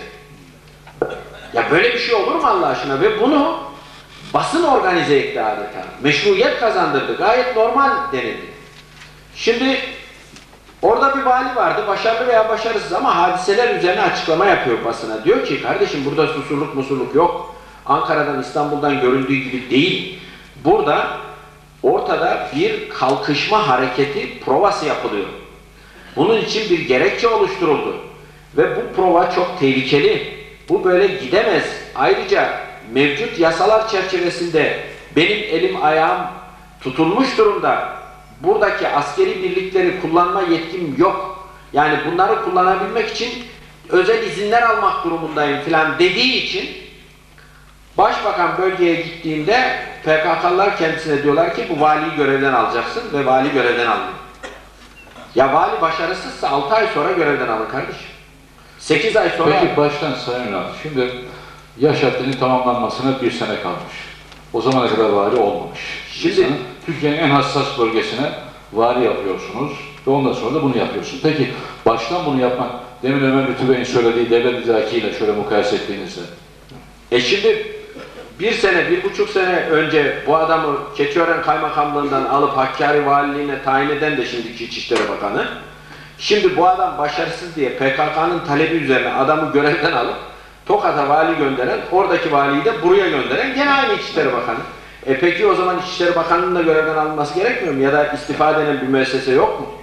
Ya böyle bir şey olur mu Allah aşkına? Ve bunu basın organize etti adeta. Meşruiyet kazandırdı. Gayet normal denildi. Şimdi orada bir vali vardı. Başarılı veya başarısız ama hadiseler üzerine açıklama yapıyor basına. Diyor ki kardeşim burada susurluk musurluk yok. Ankara'dan İstanbul'dan göründüğü gibi değil. Burada ortada bir kalkışma hareketi provası yapılıyor. Bunun için bir gerekçe oluşturuldu. Ve bu prova çok tehlikeli. Bu böyle gidemez. Ayrıca mevcut yasalar çerçevesinde benim elim ayağım tutulmuş durumda. Buradaki askeri birlikleri kullanma yetkim yok. Yani bunları kullanabilmek için özel izinler almak durumundayım filan dediği için Başbakan bölgeye gittiğinde PKK'lılar kendisine diyorlar ki bu valiyi görevden alacaksın ve vali görevden alıyor. Ya vali başarısızsa 6 ay sonra görevden alır kardeşim. 8 ay sonra... Peki baştan Sayın Ünal, şimdi yaş haddinin tamamlanmasına 1 sene kalmış. O zamana kadar vali olmamış. Şimdi Türkiye'nin en hassas bölgesine vali yapıyorsunuz ve ondan sonra da bunu yapıyorsunuz. Peki baştan bunu yapmak, demin Ömer Lütfü Bey'in söylediği devlet idrakiyle şöyle mukayese ettiğinizde. Şimdi 1 sene, 1,5 sene önce bu adamı Keçiören Kaymakamlığından alıp Hakkari Valiliğine tayin eden de şimdiki İçişleri Bakanı. Şimdi bu adam başarısız diye PKK'nın talebi üzerine adamı görevden alıp Tokat'a vali gönderen, oradaki valiyi de buraya gönderen gene aynı İçişleri Bakanı. Peki o zaman İçişleri Bakanı'nın da görevden alınması gerekmiyor mu? Ya da istifa eden bir müessese yok mu?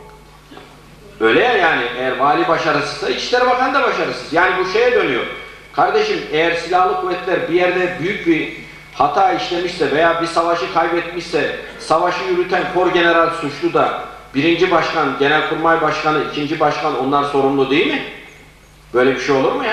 Öyle ya yani eğer vali başarısızsa İçişleri Bakanı da başarısız. Yani bu şeye dönüyor. Kardeşim eğer silahlı kuvvetler bir yerde büyük bir hata işlemişse veya bir savaşı kaybetmişse savaşı yürüten kor general suçlu da birinci başkan, genelkurmay başkanı, ikinci başkan onlar sorumlu değil mi? Böyle bir şey olur mu ya?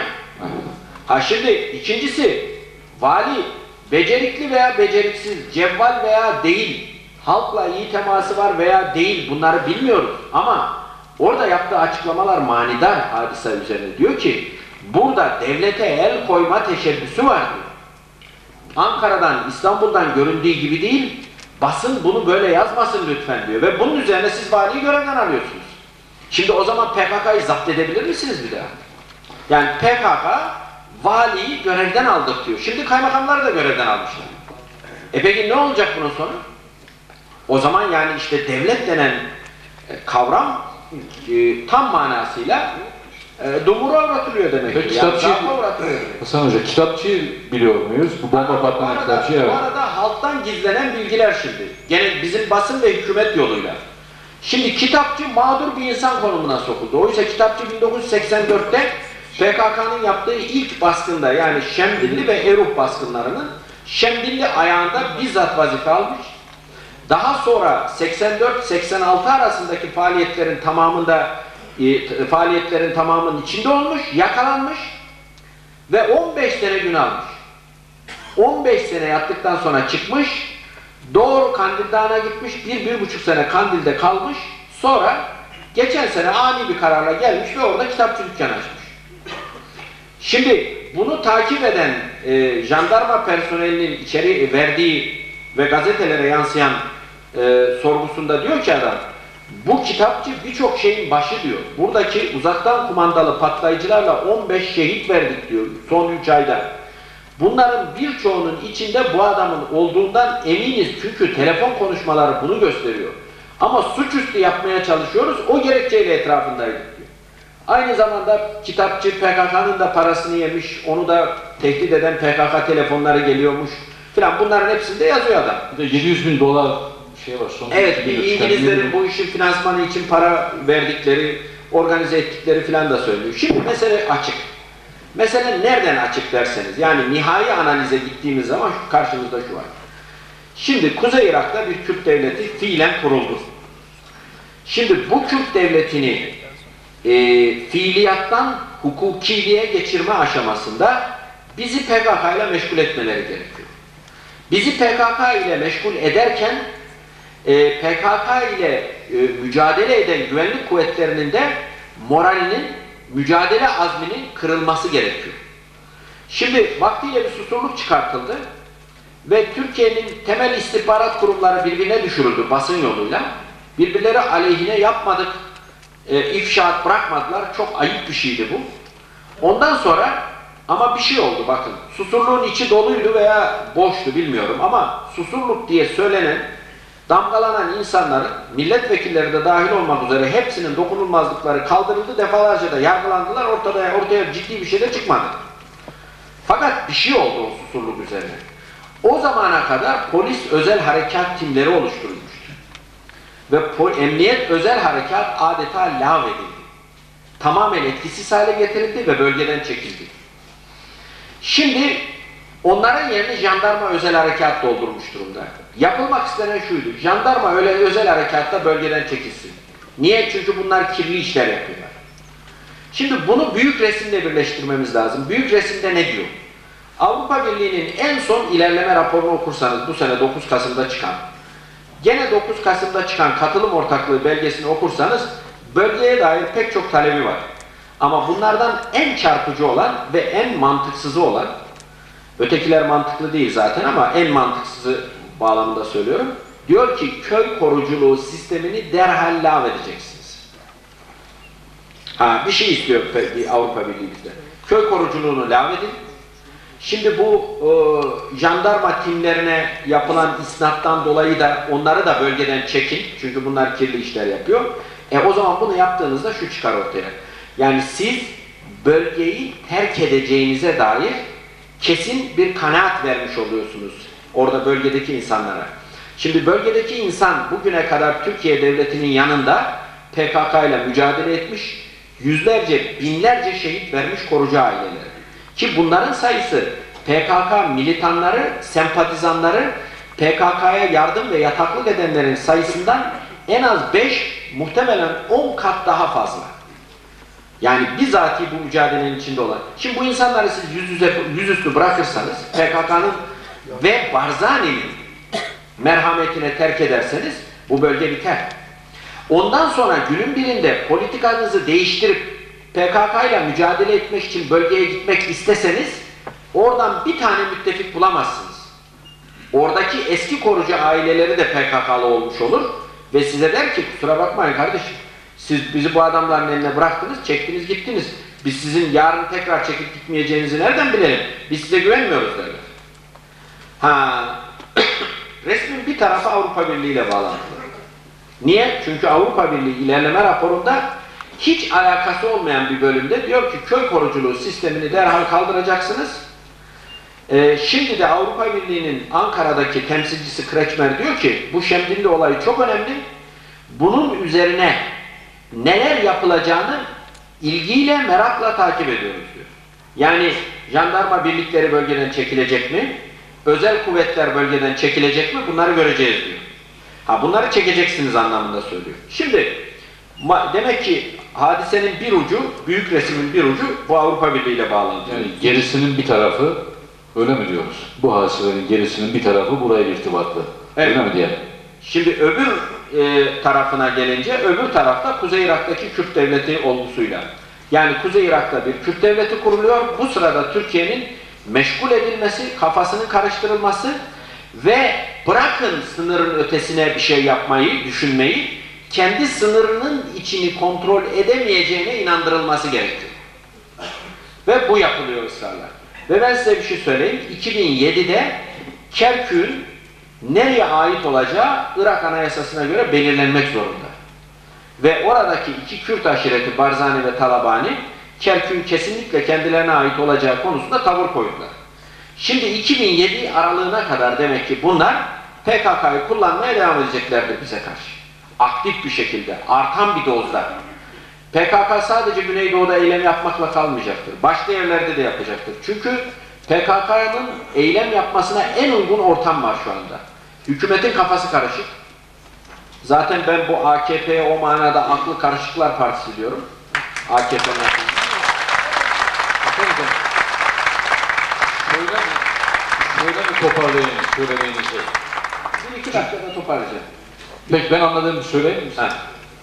Ha şimdi ikincisi vali becerikli veya beceriksiz, cevval veya değil, halkla iyi teması var veya değil bunları bilmiyoruz ama orada yaptığı açıklamalar manidar hadise üzerine diyor ki burada devlete el koyma teşebbüsü var diyor. Ankara'dan, İstanbul'dan göründüğü gibi değil, basın bunu böyle yazmasın lütfen diyor ve bunun üzerine siz valiyi görevden alıyorsunuz. Şimdi o zaman PKK'yı zapt edebilir misiniz bir daha? Yani PKK valiyi görevden aldırtıyor. Şimdi kaymakamları da görevden almışlar. Peki ne olacak bunun sonu? O zaman yani işte devlet denen kavram tam manasıyla dumura uğratılıyor demek. Peki yani kitapçı, Hasan Hoca, kitapçıyı biliyor muyuz? Bu bomba patlayan kitapçıyı. Bu arada halktan gizlenen bilgiler şimdi. Gene bizim basın ve hükümet yoluyla. Şimdi kitapçı mağdur bir insan konumuna sokuldu. Oysa kitapçı 1984'te PKK'nın yaptığı ilk baskında yani Şemdinli ve Eruh baskınlarının Şemdinli ayağında bizzat vazife almış. Daha sonra 84-86 arasındaki faaliyetlerin tamamının içinde olmuş, yakalanmış ve 15 sene gün almış. 15 sene yattıktan sonra çıkmış, doğru Kandil Dağı'na gitmiş, 1-1,5 sene Kandil'de kalmış, sonra geçen sene ani bir kararla gelmiş ve orada kitapçı dükkanı açmış. Şimdi bunu takip eden jandarma personelinin içeri verdiği ve gazetelere yansıyan sorgusunda diyor ki adam, bu kitapçı birçok şeyin başı diyor. Buradaki uzaktan kumandalı patlayıcılarla 15 şehit verdik diyor son 3 ayda. Bunların birçoğunun içinde bu adamın olduğundan eminiz çünkü telefon konuşmaları bunu gösteriyor. Ama suçüstü yapmaya çalışıyoruz, o gerekçeyle etrafındaydık diyor. Aynı zamanda kitapçı PKK'nın da parasını yemiş, onu da tehdit eden PKK telefonları geliyormuş. filan, bunların hepsinde yazıyor adam. Bir de 700 bin dolar şey var. Son Evet, İngilizlerin bu işin finansmanı için para verdikleri, organize ettikleri filan da söylüyor. Şimdi mesele açık. Mesele nereden açık derseniz, yani nihai analize gittiğimiz zaman karşımızda şu var. Şimdi Kuzey Irak'ta bir Kürt devleti fiilen kuruldu. Şimdi bu Kürt devletini fiiliyattan hukukiliğe geçirme aşamasında bizi PKK ile meşgul etmeleri gerekiyor. Bizi PKK ile meşgul ederken PKK ile mücadele eden güvenlik kuvvetlerinin de moralinin, mücadele azminin kırılması gerekiyor. Şimdi vaktiyle bir susurluk çıkartıldı ve Türkiye'nin temel istihbarat kurumları birbirine düşürüldü basın yoluyla. Birbirleri aleyhine yapmadık, ifşaat bırakmadılar. Çok ayıp bir şeydi bu. Ondan sonra ama bir şey oldu bakın. Susurluğun içi doluydu veya boştu bilmiyorum ama Susurluk diye söylenen, damgalanan insanların, milletvekilleri de dahil olmak üzere hepsinin dokunulmazlıkları kaldırıldı, defalarca da yargılandılar, ortaya ciddi bir şey de çıkmadı. Fakat bir şey oldu o Susurluk üzerine. O zamana kadar polis özel harekat timleri oluşturulmuştu. Ve emniyet özel harekat adeta lağvedildi. Tamamen etkisiz hale getirildi ve bölgeden çekildi. Şimdi onların yerini jandarma özel harekat doldurmuş durumda. Yapılmak istenen şuydu, jandarma öyle özel harekatta bölgeden çekilsin. Niye? Çünkü bunlar kirli işler yapıyorlar. Şimdi bunu büyük resimle birleştirmemiz lazım. Büyük resimde ne diyor? Avrupa Birliği'nin en son ilerleme raporunu okursanız, bu sene 9 Kasım'da çıkan, gene 9 Kasım'da çıkan katılım ortaklığı belgesini okursanız, bölgeye dair pek çok talebi var. Ama bunlardan en çarpıcı olan ve en mantıksızı olan, ötekiler mantıklı değil zaten ama en mantıksızı bağlamında söylüyorum, diyor ki köy koruculuğu sistemini derhal lağvedeceksiniz. Bir şey istiyor Avrupa Birliği bizde. Köy koruculuğunu lağvedin. Şimdi bu jandarma timlerine yapılan isnattan dolayı da onları da bölgeden çekin. Çünkü bunlar kirli işler yapıyor. O zaman bunu yaptığınızda şu çıkar ortaya. Yani siz bölgeyi terk edeceğinize dair kesin bir kanaat vermiş oluyorsunuz orada bölgedeki insanlara. Şimdi bölgedeki insan bugüne kadar Türkiye Devleti'nin yanında PKK ile mücadele etmiş, yüzlerce, binlerce şehit vermiş korucu aileleri. Ki bunların sayısı PKK militanları, sempatizanları, PKK'ya yardım ve yataklık edenlerin sayısından en az 5, muhtemelen 10 kat daha fazla. Yani bizatihi bu mücadelenin içinde olan. Şimdi bu insanları siz yüzüstü bırakırsanız, PKK'nın ve Barzani'nin merhametine terk ederseniz bu bölge biter. Ondan sonra günün birinde politikanızı değiştirip PKK ile mücadele etmek için bölgeye gitmek isteseniz oradan bir tane müttefik bulamazsınız. Oradaki eski korucu aileleri de PKK'lı olmuş olur ve size der ki kusura bakmayın kardeşim, siz bizi bu adamların eline bıraktınız, çektiniz gittiniz. Biz sizin yarın tekrar çekip gitmeyeceğinizi nereden bilelim? Biz size güvenmiyoruz derler. Resmin bir tarafı Avrupa Birliği ile bağlantılı. Niye? Çünkü Avrupa Birliği ilerleme raporunda hiç alakası olmayan bir bölümde diyor ki köy koruculuğu sistemini derhal kaldıracaksınız. Şimdi de Avrupa Birliği'nin Ankara'daki temsilcisi Kretschmer diyor ki bu Şemdinli olayı çok önemli. Bunun üzerine neler yapılacağını ilgiyle, merakla takip ediyoruz diyor. Yani jandarma birlikleri bölgeden çekilecek mi? Özel kuvvetler bölgeden çekilecek mi? Bunları göreceğiz diyor. Bunları çekeceksiniz anlamında söylüyor. Şimdi demek ki hadisenin bir ucu, büyük resmin bir ucu bu Avrupa Birliği ile bağlantılı. Yani gerisinin bir tarafı, öyle mi diyoruz? Bu hadiselerin gerisinin bir tarafı buraya irtibatlı. Evet. Öyle mi diyelim? Şimdi öbür tarafına gelince, öbür tarafta Kuzey Irak'taki Kürt devleti olgusuyla. Yani Kuzey Irak'ta bir Kürt devleti kuruluyor. Bu sırada Türkiye'nin meşgul edilmesi, kafasının karıştırılması ve bırakın sınırın ötesine bir şey yapmayı, düşünmeyi, kendi sınırının içini kontrol edemeyeceğine inandırılması gerekiyor. Ve bu yapılıyor ısrarla. Ve ben size bir şey söyleyeyim. 2007'de Kerkük'ün nereye ait olacağı Irak Anayasası'na göre belirlenmek zorunda. Ve oradaki iki Kürt aşireti Barzani ve Talabani, Kerkük'ün kesinlikle kendilerine ait olacağı konusunda tavır koydular. Şimdi 2007 aralığına kadar demek ki bunlar PKK'yı kullanmaya devam edeceklerdir bize karşı. Aktif bir şekilde, artan bir dozda. PKK sadece Güneydoğu'da eylem yapmakla kalmayacaktır. Başka yerlerde de yapacaktır. Çünkü PKK'nın eylem yapmasına en uygun ortam var şu anda. Hükümetin kafası karışık. Zaten ben bu AKP'ye o manada aklı karışıklar partisi diyorum. AKP'nin aklı. Şöyle mi toparlayayım söylediğinizi? Bir iki dakikada toparlayacağım. Peki ben anladığımı söyleyeyim mi? Ha.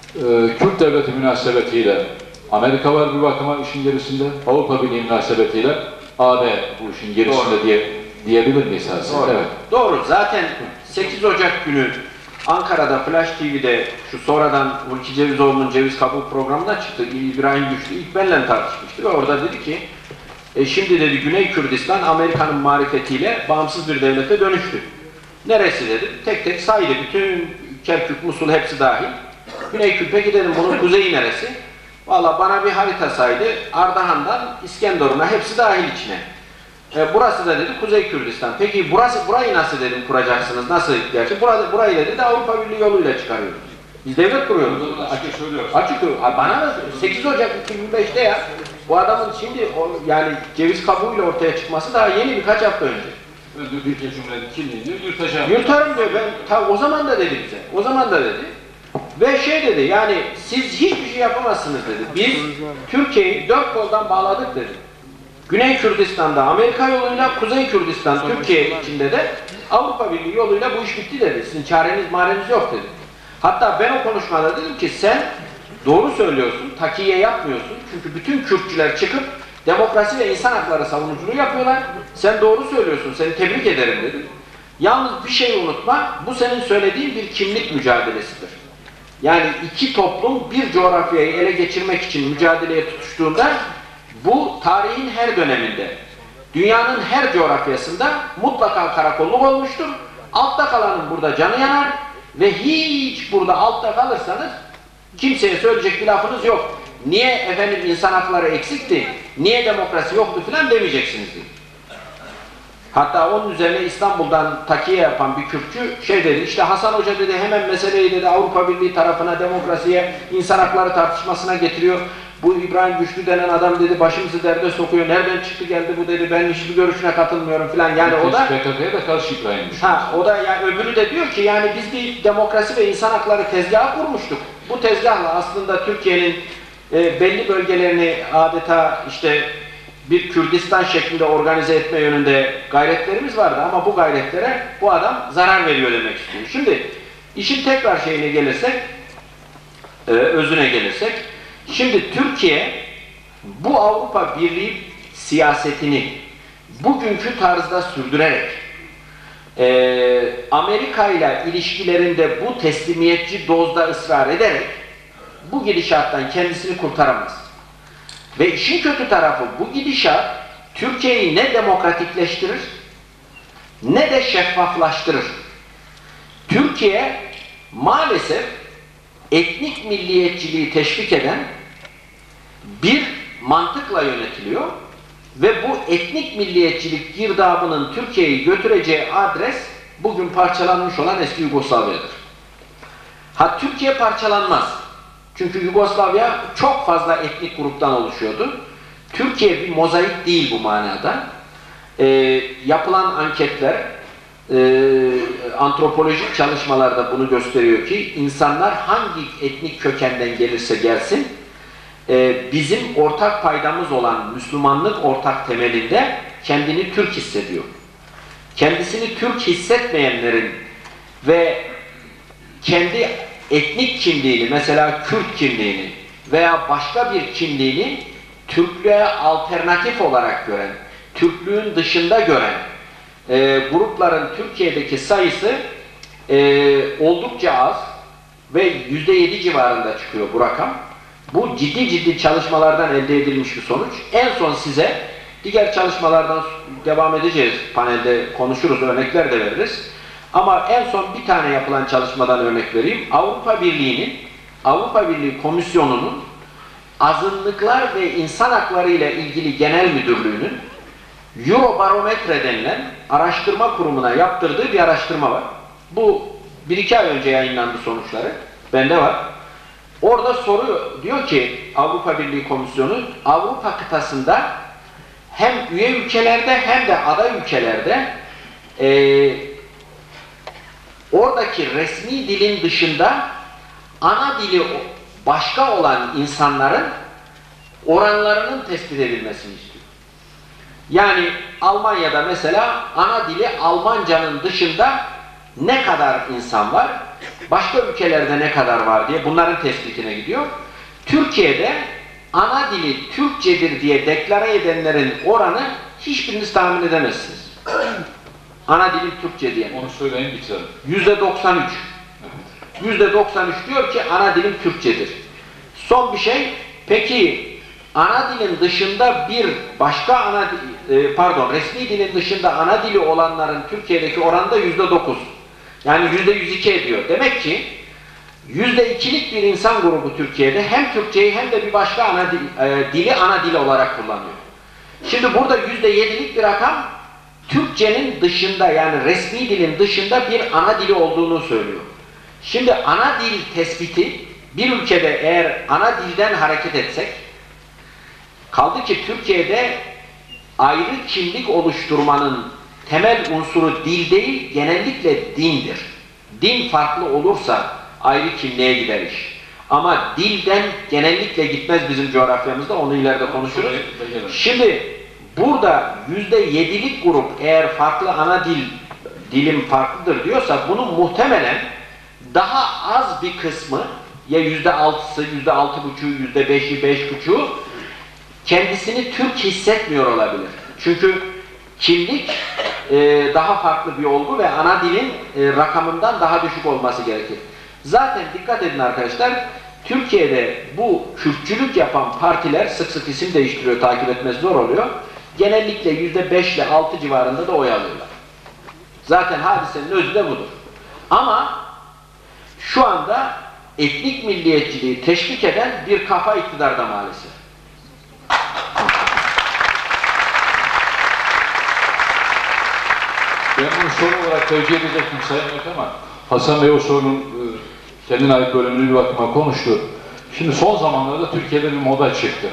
Kürt devleti münasebetiyle Amerika var bir bakıma işin gerisinde, Avrupa Birliği münasebetiyle AB bu işin gerisinde diyebilir miyiz aslında? Doğru. Evet. Doğru. Zaten 8 Ocak günü Ankara'da Flash TV'de şu sonradan Hulki Cevizoğlu'nun Ceviz Kabuğu programına çıktı. İbrahim Güçlü ilk benimle tartışmıştı ve orada dedi ki şimdi dedi Güney Kürdistan Amerika'nın marifetiyle bağımsız bir devlete dönüştü. Neresi dedi? Tek tek saydı. Bütün Kerkük, Musul hepsi dahil. Güney Kürt'e gidelim. Bunun kuzeyi neresi? Valla bana bir harita saydı. Ardahan'dan İskenderun'a hepsi dahil içine. Burası da dedi Kuzey Kürdistan. Peki burayı nasıl dedim kuracaksınız? Nasıl gerçi? Burayı dedi de Avrupa Birliği yoluyla çıkarıyoruz. Biz devlet kuruyoruz. Açık söylüyorsun. Açık. Bana da 8 Ocak 2005'te ya. Bu adamın şimdi yani ceviz kabuğuyla ortaya çıkması daha yeni birkaç hafta önce. Ben de Türkiye Cumhuriyeti kimliğini yurtacağım. Yurtarım diyor ben. O zaman da dedi bize. O zaman da dedi. Ve şey dedi yani siz hiçbir şey yapamazsınız dedi. Biz Türkiye'yi 4 koldan bağladık dedi. Güney Kürdistan'da Amerika yoluyla, Kuzey Kürdistan Türkiye içinde de Avrupa Birliği yoluyla bu iş bitti dedi. Sizin çareniz mareniz yok dedi. Hatta ben o konuşmada dedim ki sen doğru söylüyorsun, takiye yapmıyorsun. Çünkü bütün Kürtçüler çıkıp demokrasi ve insan hakları savunuculuğu yapıyorlar. Sen doğru söylüyorsun, seni tebrik ederim dedim. Yalnız bir şey unutma, bu senin söylediğin bir kimlik mücadelesidir. Yani iki toplum bir coğrafyayı ele geçirmek için mücadeleye tutuştuğunda bu tarihin her döneminde, dünyanın her coğrafyasında mutlaka karakolluk olmuştur. Altta kalanın burada canı yanar ve hiç burada altta kalırsanız kimseye söyleyecek bir lafınız yok. Niye efendim insan hakları eksikti, niye demokrasi yoktu filan demeyeceksiniz diye. Hatta onun üzerine İstanbul'dan takiye yapan bir Kürtçü şey dedi, işte Hasan Hoca dedi hemen meseleyi dedi Avrupa Birliği tarafına, demokrasiye, insan hakları tartışmasına getiriyor. Bu İbrahim Güçlü denen adam dedi başımızı derde sokuyor, nereden çıktı geldi bu dedi, ben hiçbir görüşüne katılmıyorum filan. Yani o da PKK'ya da karşı İbrahim Güçlü. o da yani öbürü de diyor ki yani biz bir demokrasi ve insan hakları tezgahı kurmuştuk. Bu tezgahla aslında Türkiye'nin belli bölgelerini adeta işte bir Kürdistan şeklinde organize etme yönünde gayretlerimiz vardı ama bu gayretlere bu adam zarar veriyor demek istiyor. Şimdi işin tekrar şeyine gelirsek, özüne gelirsek, şimdi Türkiye bu Avrupa Birliği siyasetini bugünkü tarzda sürdürerek Amerika ile ilişkilerinde bu teslimiyetçi dozda ısrar ederek bu gidişattan kendisini kurtaramaz. Ve işin kötü tarafı bu gidişat Türkiye'yi ne demokratikleştirir ne de şeffaflaştırır. Türkiye maalesef etnik milliyetçiliği teşvik eden bir mantıkla yönetiliyor ve bu etnik milliyetçilik girdabının Türkiye'yi götüreceği adres bugün parçalanmış olan eski Yugoslavya'dır. Türkiye parçalanmaz. Çünkü Yugoslavya çok fazla etnik gruptan oluşuyordu. Türkiye bir mozaik değil bu manada. Yapılan anketler, antropolojik çalışmalarda bunu gösteriyor ki insanlar hangi etnik kökenden gelirse gelsin bizim ortak paydamız olan Müslümanlık ortak temelinde kendini Türk hissediyor. Kendisini Türk hissetmeyenlerin ve kendi etnik kimliğini, mesela Kürt kimliğini veya başka bir kimliğini Türklüğe alternatif olarak gören, Türklüğün dışında gören grupların Türkiye'deki sayısı oldukça az ve %7 civarında çıkıyor bu rakam. Bu ciddi çalışmalardan elde edilmiş bir sonuç. En son size diğer çalışmalardan devam edeceğiz. Panelde konuşuruz, örnekler de veririz. Ama en son bir tane yapılan çalışmadan örnek vereyim. Avrupa Birliği Komisyonu'nun azınlıklar ve insan hakları ile ilgili genel müdürlüğünün Eurobarometre denilen araştırma kurumuna yaptırdığı bir araştırma var. Bu 1-2 ay önce yayınlandı sonuçları. Bende var. Orada soruyor, diyor ki Avrupa Birliği Komisyonu Avrupa kıtasında hem üye ülkelerde hem de aday ülkelerde oradaki resmi dilin dışında ana dili başka olan insanların oranlarının tespit edilmesini istiyor. Yani Almanya'da mesela ana dili Almanca'nın dışında ne kadar insan var, başka ülkelerde ne kadar var diye bunların tespitine gidiyor. Türkiye'de ana dili Türkçedir diye deklare edenlerin oranı hiçbiriniz tahmin edemezsiniz. Ana dilim Türkçe diye. Onu söyleyin bitirelim. %93. %93 diyor ki ana dilim Türkçedir. Son bir şey, peki ana dilin dışında bir başka resmi dilin dışında ana dili olanların Türkiye'deki oranı da %9. Yani %102 ediyor. Demek ki %2'lik bir insan grubu Türkiye'de hem Türkçeyi hem de bir başka dili ana dil olarak kullanıyor. Şimdi burada %7'lik bir rakam Türkçenin dışında, yani resmi dilin dışında bir ana dili olduğunu söylüyor. Şimdi ana dil tespiti bir ülkede eğer ana dilden hareket etsek, kaldı ki Türkiye'de ayrı kimlik oluşturmanın temel unsuru dil değil, genellikle dindir. Din farklı olursa ayrı kimliğe gider iş. Ama dilden genellikle gitmez bizim coğrafyamızda, onu ileride konuşuruz. Şimdi burada %7'lik grup eğer farklı ana dilim farklıdır diyorsa, bunun muhtemelen daha az bir kısmı, ya %6'sı, %6,5'u, %5'i, %5,5'u kendisini Türk hissetmiyor olabilir. Çünkü kimlik daha farklı bir olgu ve ana dilin rakamından daha düşük olması gerekir. Zaten dikkat edin arkadaşlar, Türkiye'de bu Kürtçülük yapan partiler sık sık isim değiştiriyor, takip etmesi zor oluyor. Genellikle %5 ile 6 civarında da oy alıyorlar. Zaten hadisenin özü de budur. Ama şu anda etnik milliyetçiliği teşvik eden bir kafa iktidarda maalesef. Ben bunu soru olarak tercih edecektim Sayın Bey ama Hasan Bey o sorunun kendine ait bölümünü bir bakıma konuştu. Şimdi son zamanlarda Türkiye'de bir moda çıktı.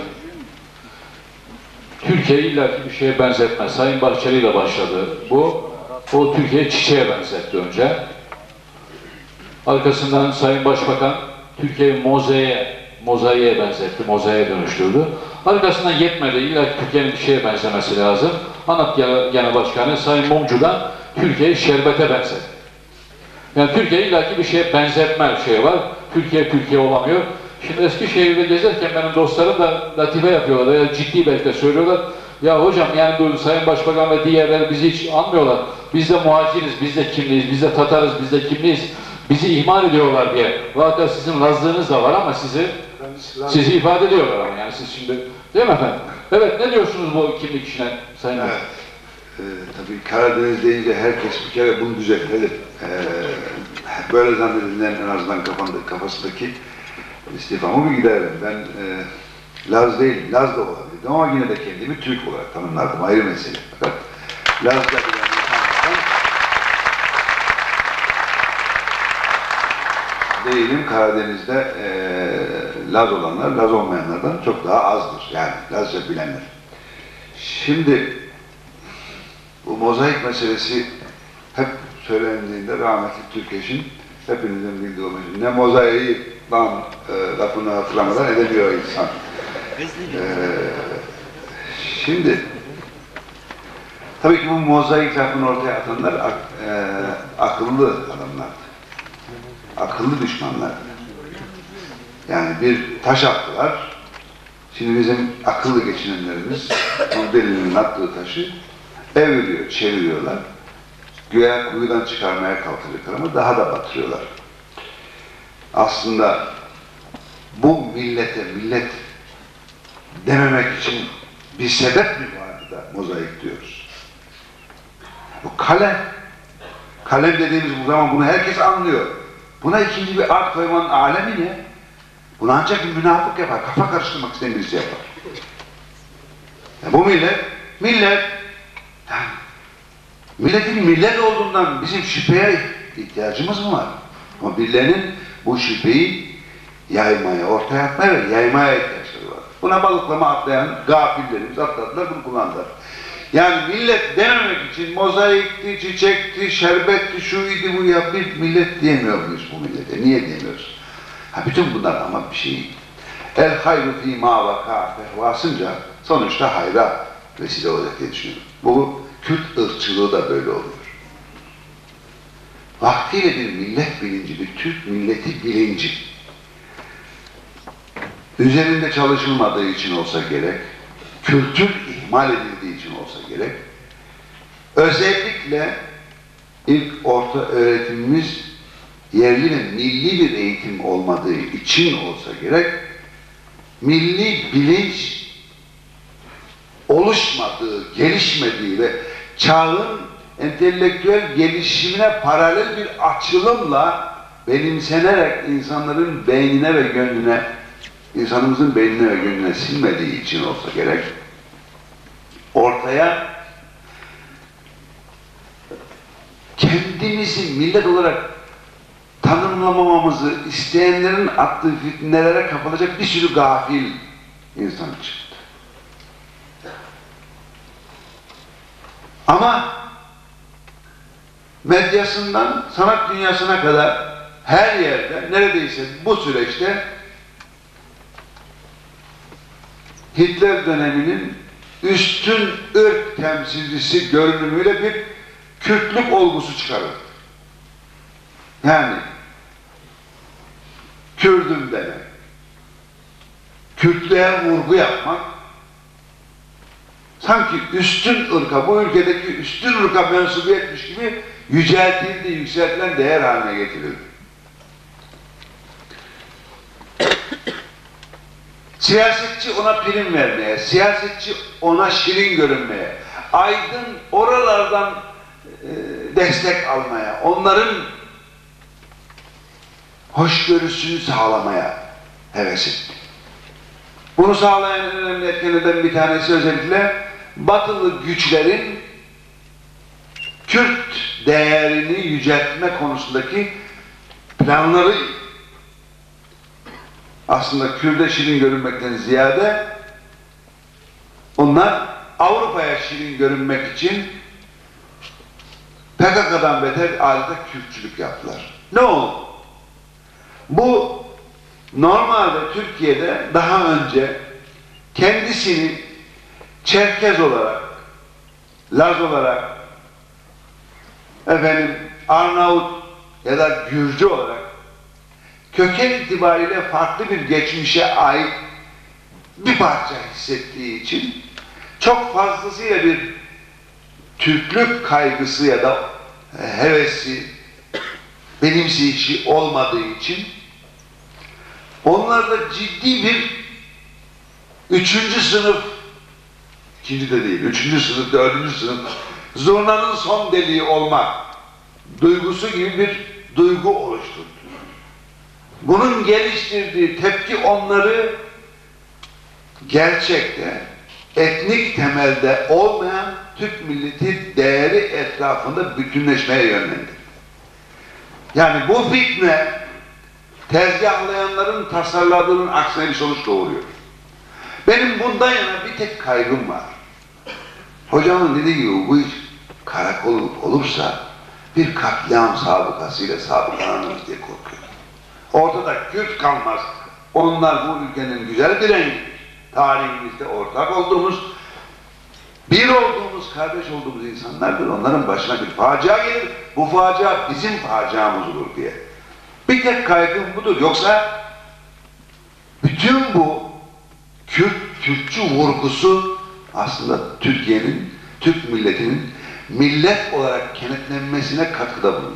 Türkiye illaki bir şeye benzetmez. Sayın Bahçeli ile başladı. O Türkiye çiçeğe benzetti önce. Arkasından Sayın Başbakan Türkiye'yi mozaiğe benzetti, mozaiğe dönüştürdü. Arkasından yetmedi, illaki Türkiye'nin bir şeye benzemesi lazım. ANAP Genel Başkanı Sayın Mumcu da Türkiye'yi şerbete benzetti. Yani Türkiye illaki bir şeye benzetme şeyi var. Türkiye olamıyor. Şimdi Eskişehir'de gezerken benim dostlarım da latife yapıyorlar ya ciddi belki de söylüyorlar. Ya hocam yani bu Sayın Başbakan ve diğerleri bizi hiç anmıyorlar. Biz de muhaciriz, biz de kimliyiz, biz de Tatarız, biz de kimliyiz. Bizi ihmal ediyorlar diye. Vaka sizin Lazlığınız da var ama sizi ifade ediyorlar ama yani siz şimdi değil mi efendim? Evet, ne diyorsunuz bu kimlik işine Sayın Bey? Evet. Tabii Karadeniz deyince herkes bir kere bunu düzeltelim. Böyle zannedilen en azından kafasındaki istifamı bir giderim. Ben Laz değilim, Laz da olabilirdim ama yine de kendimi Türk olarak tanımlardım, ayrı mesele. Fakat Laz'da bilen değilim. Karadeniz'de Laz olanlar, Laz olmayanlardan çok daha azdır. Yani Lazca bilenler. Şimdi bu mozaik meselesi hep söylendiğinde rahmetli Türkeş'in hepinizin bildiği olmuş. Ne mozaiği lafını hatırlamadan edemiyor insan. Şimdi tabii ki bu mozaik lafını ortaya atanlar akıllı adamlardı. Akıllı düşmanlar. Yani bir taş attılar. Şimdi bizim akıllı geçinenlerimiz bu delinin attığı taşı eviriyor, çeviriyorlar. Güya kuyudan çıkarmaya kalkacaklar ama daha da batırıyorlar. Aslında bu millete millet dememek için bir sebep mi vardı da mozaik diyoruz? Bu kalem. Kalem dediğimiz bu zaman bunu herkes anlıyor. Buna ikinci bir art koymanın alemi ne? Bunu ancak bir münafık yapar, kafa karıştırmak isteyen birisi yapar. Yani bu millet Yani milletin millet olduğundan bizim şüpheye ihtiyacımız mı var? Ama birilerinin bu şüpheyi yaymaya, ortaya atmaya ve yaymaya ihtiyaçları var. Buna balıklama atlayan gafillerimiz atladılar, bunu kullandılar. Yani millet dememek için mozaikti, çiçekti, şerbetti, şuydu bu ya, bir millet diyemiyor muyuz bu millete? Niye diyemiyoruz? Ha, bütün bunlar ama bir şey. El hayru fî mâ vakâ fehvasınca sonuçta hayra vesile olacak diye düşünüyorum. Bu Kürt ırkçılığı da böyle oluyor. Vaktiyle bir millet bilinci, bir Türk milleti bilinci üzerinde çalışılmadığı için olsa gerek, kültür ihmal edildiği için olsa gerek, özellikle ilk orta öğretimimiz yerli ve milli bir eğitim olmadığı için olsa gerek, milli bilinç oluşmadığı, gelişmediği ve çağın entelektüel gelişimine paralel bir açılımla benimsenerek insanların beynine ve gönlüne, insanımızın beynine ve gönlüne sinmediği için olsa gerek, ortaya kendimizi millet olarak tanımlamamamızı isteyenlerin attığı fitnelere kapılacak bir sürü gafil insan çıktı. Ama medyasından sanat dünyasına kadar her yerde, neredeyse bu süreçte Hitler döneminin üstün ırk temsilcisi görünümüyle bir Kürtlük olgusu çıkarıldı. Yani Kürdüm demek, Kürtlüğe vurgu yapmak, sanki üstün ırka, bu ülkedeki üstün ırka mensubiyetmiş gibi yüceltildi, yükseltilen değer haline getirildi. Siyasetçi ona prim vermeye, siyasetçi ona şirin görünmeye, aydın oralardan destek almaya, onların hoşgörüsünü sağlamaya heves etti. Bunu sağlayan en önemli etkenlerden bir tanesi özellikle batılı güçlerin Kürt değerini yüceltme konusundaki planları. Aslında Kürt'e şirin görünmekten ziyade onlar Avrupa'ya şirin görünmek için PKK'dan beter adeta Kürtçülük yaptılar. Ne oldu? Bu normalde Türkiye'de daha önce kendisini Çerkez olarak, Laz olarak, Arnavut ya da Gürcü olarak köken itibariyle farklı bir geçmişe ait bir parça hissettiği için çok fazlasıyla bir Türklük kaygısı ya da hevesi, benimseyişi olmadığı için onlarda ciddi bir üçüncü sınıf, ikinci de değil, üçüncü sınıf, dördüncü sınıf zurnanın son deliği olmak duygusu gibi bir duygu oluşturdu. Bunun geliştirdiği tepki onları gerçekte etnik temelde olmayan Türk milleti değeri etrafında bütünleşmeye yönlendi. Yani bu fitne tezgahlayanların tasarladığının aksine bir sonuç doğuruyor. Benim bundan yana bir tek kaygım var. Hocamın dediği gibi bu iş karakol olursa bir katliam sabıkasıyla sabıkalanırız diye korkuyorum. Ortada Kürt kalmaz. Onlar bu ülkenin güzel bir rengidir. Tarihimizde ortak olduğumuz, bir olduğumuz, kardeş olduğumuz insanlardır. Onların başına bir facia gelir. Bu facia bizim faciamız olur diye. Bir tek kaygım budur. Yoksa bütün bu Kürtçü vurgusu aslında Türkiye'nin, Türk milletinin millet olarak kenetlenmesine katkıda bulunuyor.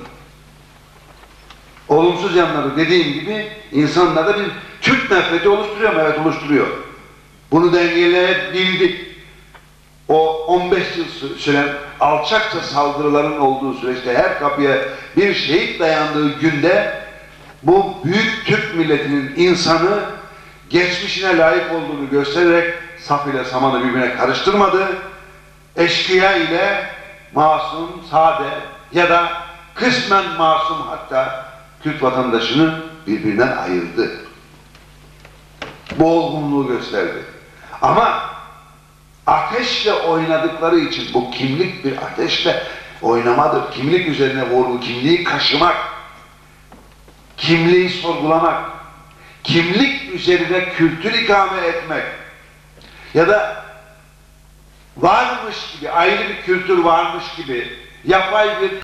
Olumsuz yanları dediğim gibi insanlarda bir Türk nefreti oluşturuyor mu? Evet, oluşturuyor. Bunu dengeleyebildik. O 15 yıl süren alçakça saldırıların olduğu süreçte her kapıya bir şehit dayandığı günde bu büyük Türk milletinin insanı geçmişine layık olduğunu göstererek saf ile samanı birbirine karıştırmadı. eşkıya ile masum, sade ya da kısmen masum hatta Türk vatandaşını birbirinden ayırdı. Bu olgunluğu gösterdi. Ama ateşle oynadıkları için, bu kimlik bir ateşle oynamadır. Kimlik üzerine vurgu, kimliği kaşımak, kimliği sorgulamak, kimlik üzerine kültür ikame etmek ya da varmış gibi, ayrı bir kültür varmış gibi yapay bir